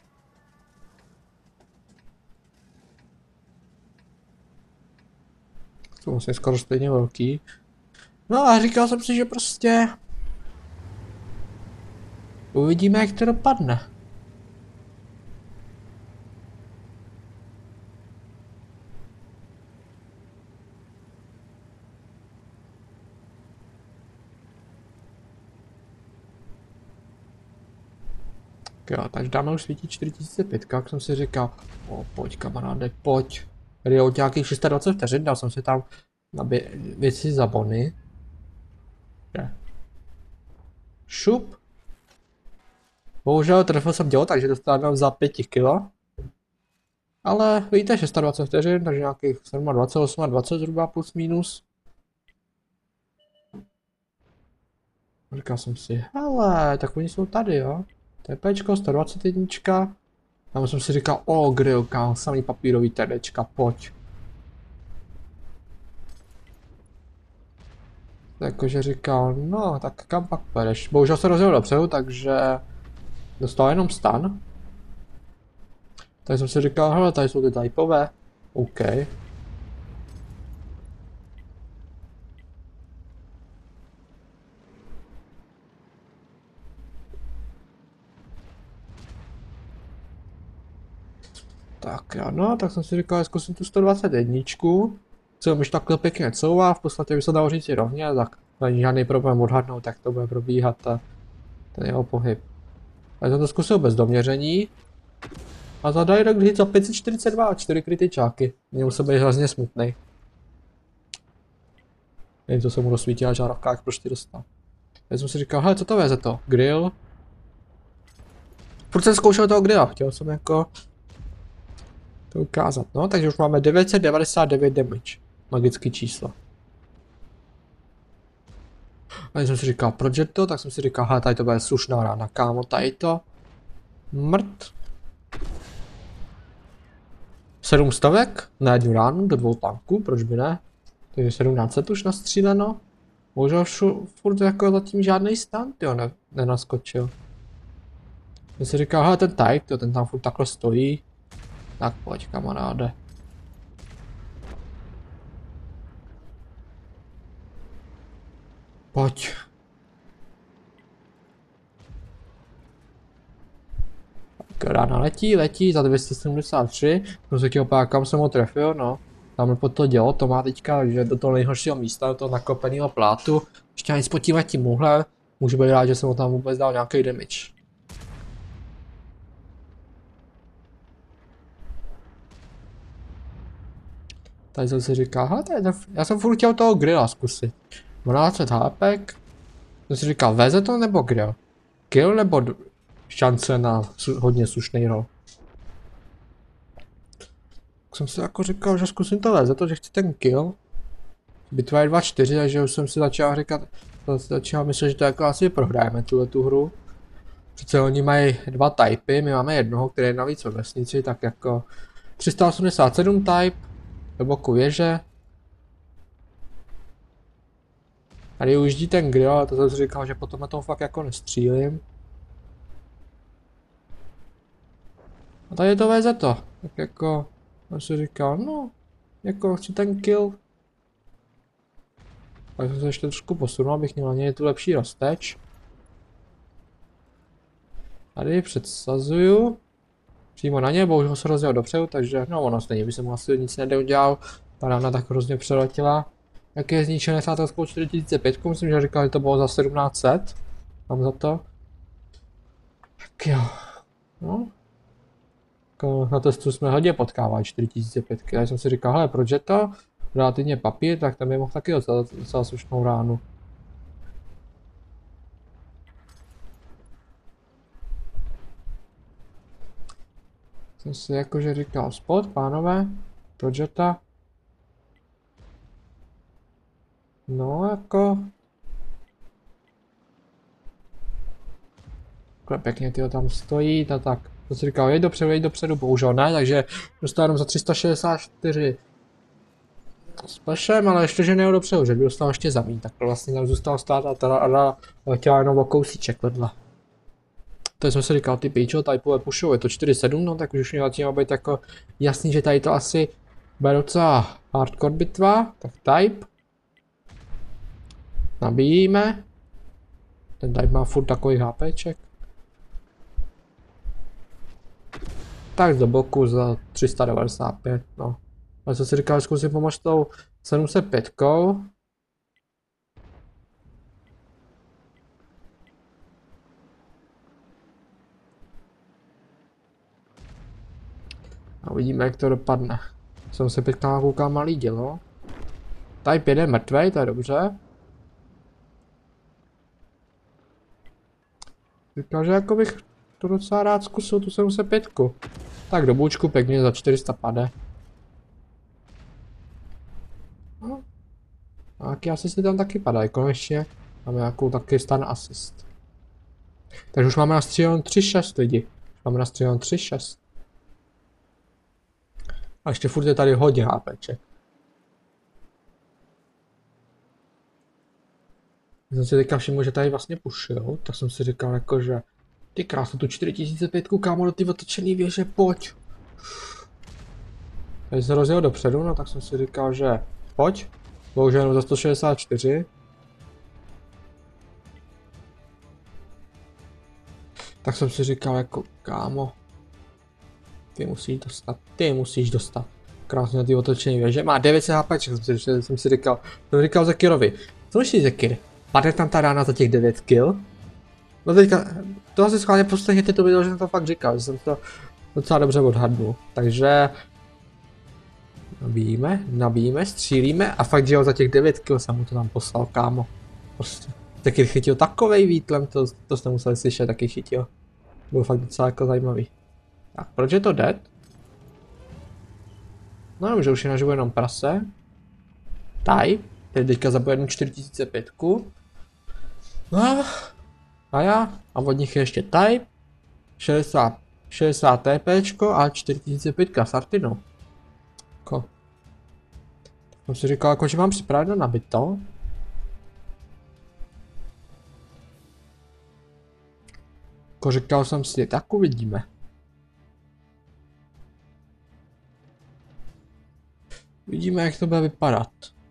To vlastně skoro stejně velký. No a říkal jsem si, že prostě... Uvidíme, jak to dopadne. Jo, takže dáme už svítí 4005, jak jsem si říkal. O, pojď kamaráde, pojď. Tady je od nějakých 26 vteřin, dal jsem si tam na věci za bony. Šup. Bohužel trefil jsem dělo, takže dostávám za 5 kg. Ale víte, 26 vteřin, takže nějakých 27, 28 zhruba plus minus. Říkal jsem si, hele, tak oni jsou tady, jo. TPčko, 121. Tam jsem si říkal, o, grill, kámo, samý papírový TDčka, pojď. Jakože říkal, no, tak kam pak půjdeš. Bohužel se rozjel dopředu, takže dostal jenom stan. Tak jsem si říkal, hele, tady jsou ty typové. OK. Tak jo, no, tak jsem si říkal, zkusím tu 121. Co už takhle pěkně couvá, v podstatě by se dalo říct i rovně, tak není žádný problém odhadnout, jak to bude probíhat ten jeho pohyb. Já jsem to zkusil bez doměření. A za direct hit za 542 a 4 kritičáky. Mě musel být hrozně smutný. Nevím, co se mu rozsvítila žárovka, jak prostě dostal. Já jsem si říkal, hele, co to veze to? Grill? Furt jsem zkoušel toho grilla, chtěl jsem jako to ukázat, no, takže už máme 999 damage. Magické číslo. A když jsem si říkal, proč je to, tak jsem si říkal, hele, tady to bude slušná rána, kámo, tady to. Mrt. 700 na jednu ránu do 2 tanků, proč by ne? Takže 1700 už nastříleno. Bohužel furt jako zatím žádný stunt, jo, nenaskočil. Já si říkal, hele, ten Tyke, ten tam furt takhle stojí. Tak pojď, kamaráde. Pojď. Tak rána letí za 273. Jsem se chtěl pát, kam jsem ho trefil, no. Tam pod to dělo, to má teďka, že do toho nejhoršího místa, do toho nakopeného plátu. Ještě ani pod tím úhlem. Můžu být rád, že jsem ho tam vůbec dal nějaký damage. Tady jsem si říkal, hele, já jsem furt chtěl toho grilla zkusit. 12 hápek. Jsem si říkal, veze to nebo grill? Kill nebo šance na hodně slušný roll? Tak jsem si jako říkal, že zkusím to veze to, že chci ten kill. Bitva je 2-4, takže už jsem si začal říkat, začal myslet, že to jako asi prohrajeme tu hru. Přece oni mají dva typy, my máme jednoho, který je navíc od vesnici, tak jako 387 type, do boku věže. Tady ujíždí ten grill, ale to jsem si říkal, že potom na tom fakt jako nestřílím. A tady to veze to, tak jako, jsem si říkal, no, jako chci ten kill. Tak jsem se ještě trošku posunul, abych měl na něj tu lepší rozteč. Tady předsazuju. Přímo na ně, bohužel se rozjel dopředu, takže no ono stejně by se mu asi nic neudělal. Ta rána tak hrozně přeletěla. Jak je zničené přátelskou 4005, myslím, že říkal, že to bylo za 1700. Mám za to. Tak jo. No. Na testu jsme hodně potkávali 4005. Já jsem si říkal, hele, proč je to? Relativně papír, tak tam je mohl taky docela slušnou ránu. Jsem si jakože říkal, spot, pánové, Projeta. No jako... Takhle pěkně tyho tam stojí, a tak. To si říkal, jeď dopředu, bohužel ne, takže dostal jenom za 364 splashem, ale ještě že nejel dopředu, že by dostal ještě za míň, tak to vlastně tam zůstal stát a teda letěla jenom o kousíček vedle. To jsem si říkal, ty píčo, typové pušou, je to 4-7, no tak už měla tím být jako jasný, že tady to asi bude docela hardcore bitva, tak type. Nabíjíme. Ten type má furt takový HPček. Tak do boku za 395, no. Ale co si říkal, zkusím pomoct tou 705. A uvidíme, jak to dopadne. 705 má kouká malý dělo. Type 1 je mrtvej, to je dobře. Říkal, že jako bych to docela rád zkusil, tu 705. Tak do bůčku pěkně za 400 pade. No. A jaký asisty tam taky padají, konečně. Máme nějakou taky stun assist. Takže už máme nastříleno 3-6 lidi. Už máme nastříleno 3-6. A ještě furt je tady hodně HPček. Když jsem si teďka všiml, že tady vlastně pušil, tak jsem si říkal jako, že ty krásno, tu 4005, kámo, do ty otočený věže, pojď. Tady se rozjel dopředu, no tak jsem si říkal, že pojď. Bohužel jenom za 164. Tak jsem si říkal jako, kámo, ty musíš dostat. Krásně na ty otočený věže, má 900 HP, jsem si říkal, Zekirovi, co myslíš Zekir? Padne tam ta rána za těch 9 kill? No teďka, to asi schválně poslechněte to video, že jsem to fakt říkal, že jsem to docela dobře odhadnul. Takže nabíjíme, střílíme a fakt, že ho za těch 9 kill jsem mu to tam poslal, kámo. Prostě. Taky chytil takovej výtlem, to jste museli slyšet, taky chytil. Byl fakt docela jako zajímavý. Tak, proč je to dead? No jenom, že už je naživu jenom prase. Type, který teďka zabije jednu 4005. No a já, a od nich je ještě type, 60 TPčko a 4005 s Artinou. Jako. Jsem si říkal, jako, že mám připraveno nabito. Jako říkal jsem si, tak uvidíme. Vidíme, jak to bude vypadat.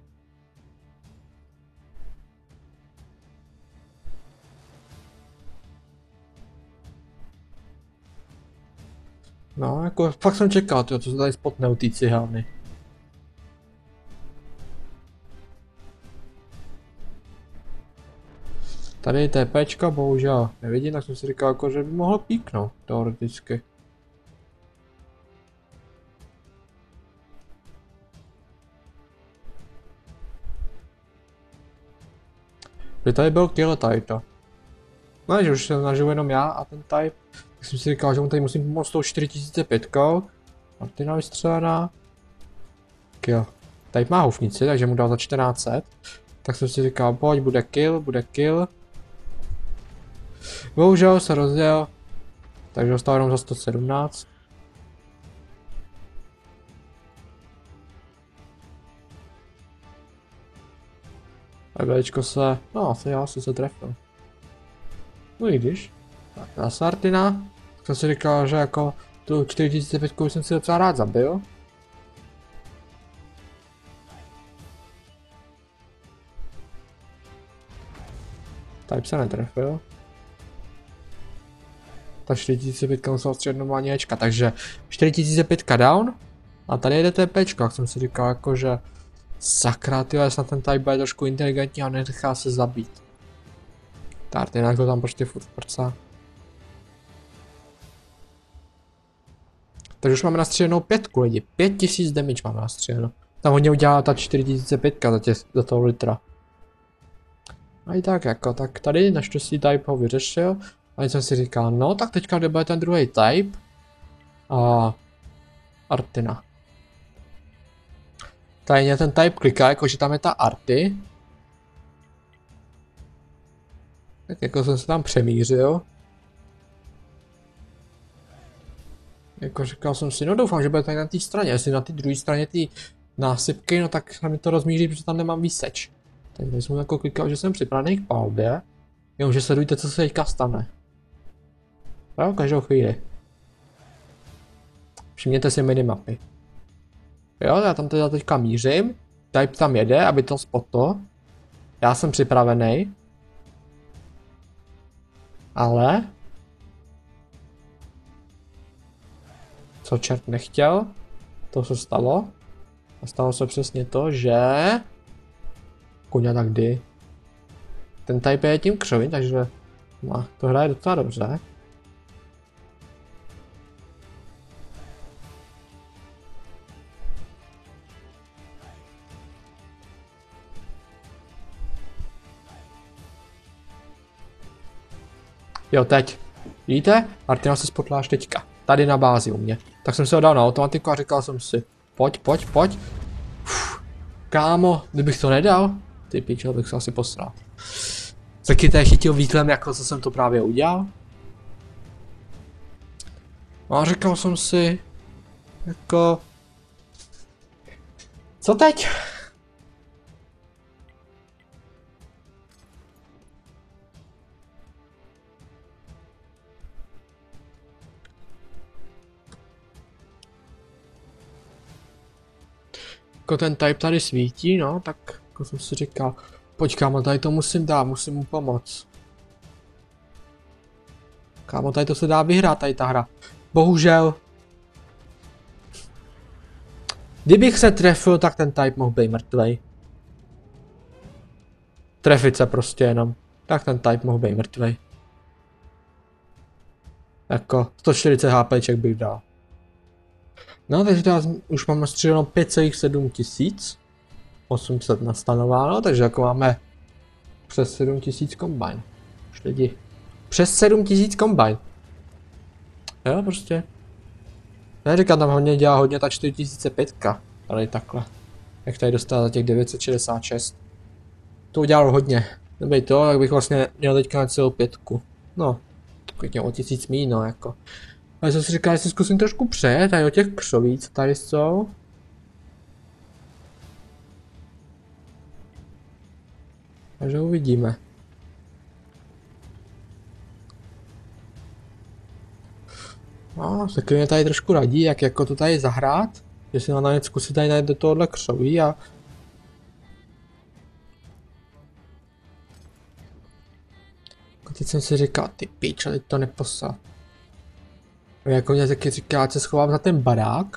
No, jako fakt jsem čekal, co se tady spotnou ty cihány. Tady je TPčka, bohužel nevidím, tak jsem si říkal, jako, že by mohl píknout, teoreticky. Že tady byl kill tady to. No, že už se naživu jenom já a ten type. Tak jsem si říkal, že mu tady musím pomoct s tou 4005. Martina vystřelená. Kill. Type má houfnici, takže mu dal za 1400. Tak jsem si říkal, pojď, bude kill, bude kill. Bohužel se rozděl. Takže dostal jenom za 117. A Bčko se, no asi já se trefil. No i když. Tak na Sartina. Tak jsem si říkal, že jako tu 4005 jsem si docela rád zabil. Type se netrefil. Ta 4005 musela střílet normální Ečka, takže 4005 down. A tady jde TPčko, jak jsem si říkal, jakože sakra, tyhle, snad ten type bude trošku inteligentní a nechá se zabít. Tart, jinak to tam prostě furt prcá. Takže už máme nastřílenou 5 lidi, 5000 damage máme nastříleno. Tam hodně udělala ta 4005 za toho litra. A i tak jako, tak tady naštěstí type ho vyřešil. A jsem si říkal, no tak teďka kde bude ten druhý type. A Artina. Tady mě ten type kliká, jakože tam je ta Arty. Tak jako jsem se tam přemířil. Jako říkal jsem si, no doufám, že bude tady na té straně, jestli na té druhé straně ty násypky, no tak se mi to rozmíří, protože tam nemám výseč. Takže jsem jako klikal, že jsem připravený k palbě, jenomže sledujte, co se teďka stane. Jo, každou chvíli. Všimněte si minimapy. Jo, já tam teda teďka mířím, type tam jede, aby to spotlo. Já jsem připravený. Ale... Co čert nechtěl, to se stalo. A stalo se přesně to, že... Kuňa tak kdy. Ten type je tím křovin, takže... No, to hraje docela dobře. Jo, teď. Vidíte? Martina se spotla až teďka. Tady na bázi u mě. Tak jsem se ho dal na automatiku a říkal jsem si. Pojď, pojď, pojď. Kámo, kdybych to nedal, ty pičo, bych se asi posral. Taky tady chytil výtlem, jako co jsem to právě udělal. No a říkal jsem si, jako... Co teď? Jako ten type tady svítí, no, tak jako jsem si říkal, pojď kámo, tady to musím dát, musím mu pomoct. Kámo, tady to se dá vyhrát, tady ta hra. Bohužel. Kdybych se trefil, tak ten type mohl být mrtvej. Trefit se prostě jenom. Tak ten type mohl být mrtvej. Jako 140 HPček bych dal. No, takže já už mám nastříleno 5,7 tisíc. 800 nastanováno, takže jako máme přes 7000 kombine. Už lidi. Přes 7000 kombine. Jo, prostě. Neříkám, tam hodně dělá hodně ta 4005. Ale takhle. Jak tady dostal za těch 966. To udělalo hodně. Nebej to, tak bych vlastně měl teďka na celou 5. No. Klidně o 1000 míň, no jako. Ale jsem si říkal, že si zkusím trošku přejet, tady o těch křoví, co tady jsou. Takže uvidíme. No, taky mě tady trošku radí, jak jako to tady zahrát. Jestli mám něco zkusit tady najít do tohohle křoví a... Teď jsem si říkal, ty pič, ale to neposlal. Jako mě taky říká, ať se schovám za ten barák.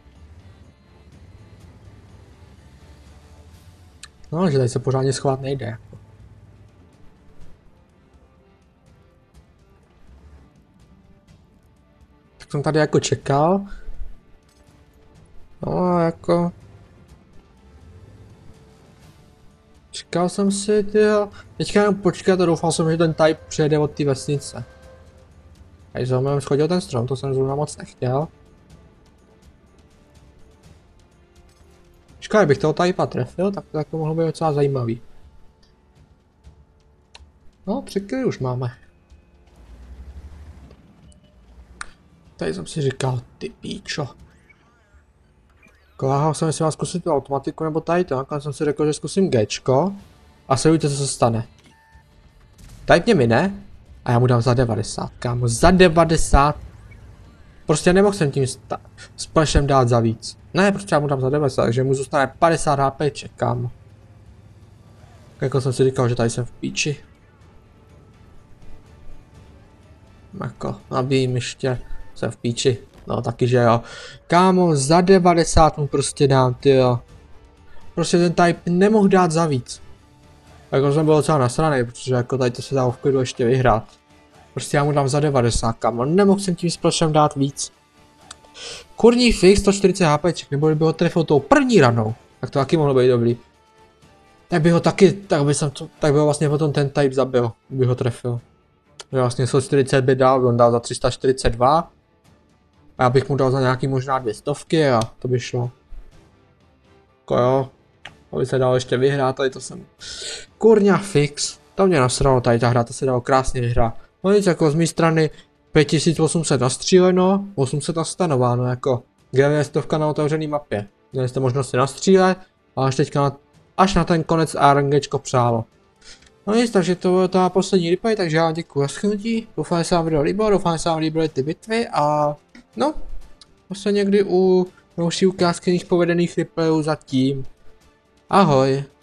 No, že tady se pořádně schovat nejde. Jako. Tak jsem tady jako čekal. No, jako... Čekal jsem si, tyjo. Teďka jenom počkat a doufal jsem, že ten type přejede od té vesnice. A když jsem schodil ten strom, to jsem zrovna moc nechtěl. Škoda, kdybych toho typa trefil, tak to mohlo být docela zajímavý. No, 3 killy už máme. Tady jsem si říkal, ty píčo. Váhal jsem, jestli mám zkusit tu automatiku nebo tady to, nakonec jsem si řekl, že zkusím Gčko. A sledujte, co se stane. Type mě mine a já mu dám za 90, kámo, za 90. Prostě nemohl jsem tím splashem dát za víc. Ne, prostě já mu dám za 90, takže mu zůstane 50 HPček, kámo. Jako jsem si říkal, že tady jsem v píči. Jako, nabijím ještě, jsem v píči. No taky, že jo. Kámo, za 90 mu prostě dám, tyjo. Prostě ten type nemohl dát za víc. Jako jsem byl docela nasranej, protože jako tady to se dalo v klidu ještě vyhrát. Prostě já mu dám za 90, kámo, nemohl jsem tím splashem dát víc. Kurní fix 140 HPček, nebo kdyby ho trefil tou první ranou, tak to taky mohlo být dobrý. Tak by ho taky, tak by ho vlastně potom ten type zabil, by ho trefil. Že vlastně 140 by dal, on dal za 342. A já bych mu dal za nějaký možná 200 a to by šlo. Jako jo, aby se dalo ještě vyhrát, tady to jsem. Kurňa fix, to mě nasralo, tady ta hra, to se dalo krásně vyhrát. No nic, jako z mé strany 5800 nastříleno, 800 nastanováno, jako GV100 na otevřený mapě. Měli jste možnost si nastřílet, ale až teďka až na ten konec RNGčko přálo. No nic, takže to bylo ta poslední replay, takže já vám děkuji za shrnutí, doufám, že se vám video líbilo, doufám, že se vám líbily ty bitvy a no, zase někdy u další ukázky povedených replayů zatím. Ahoj.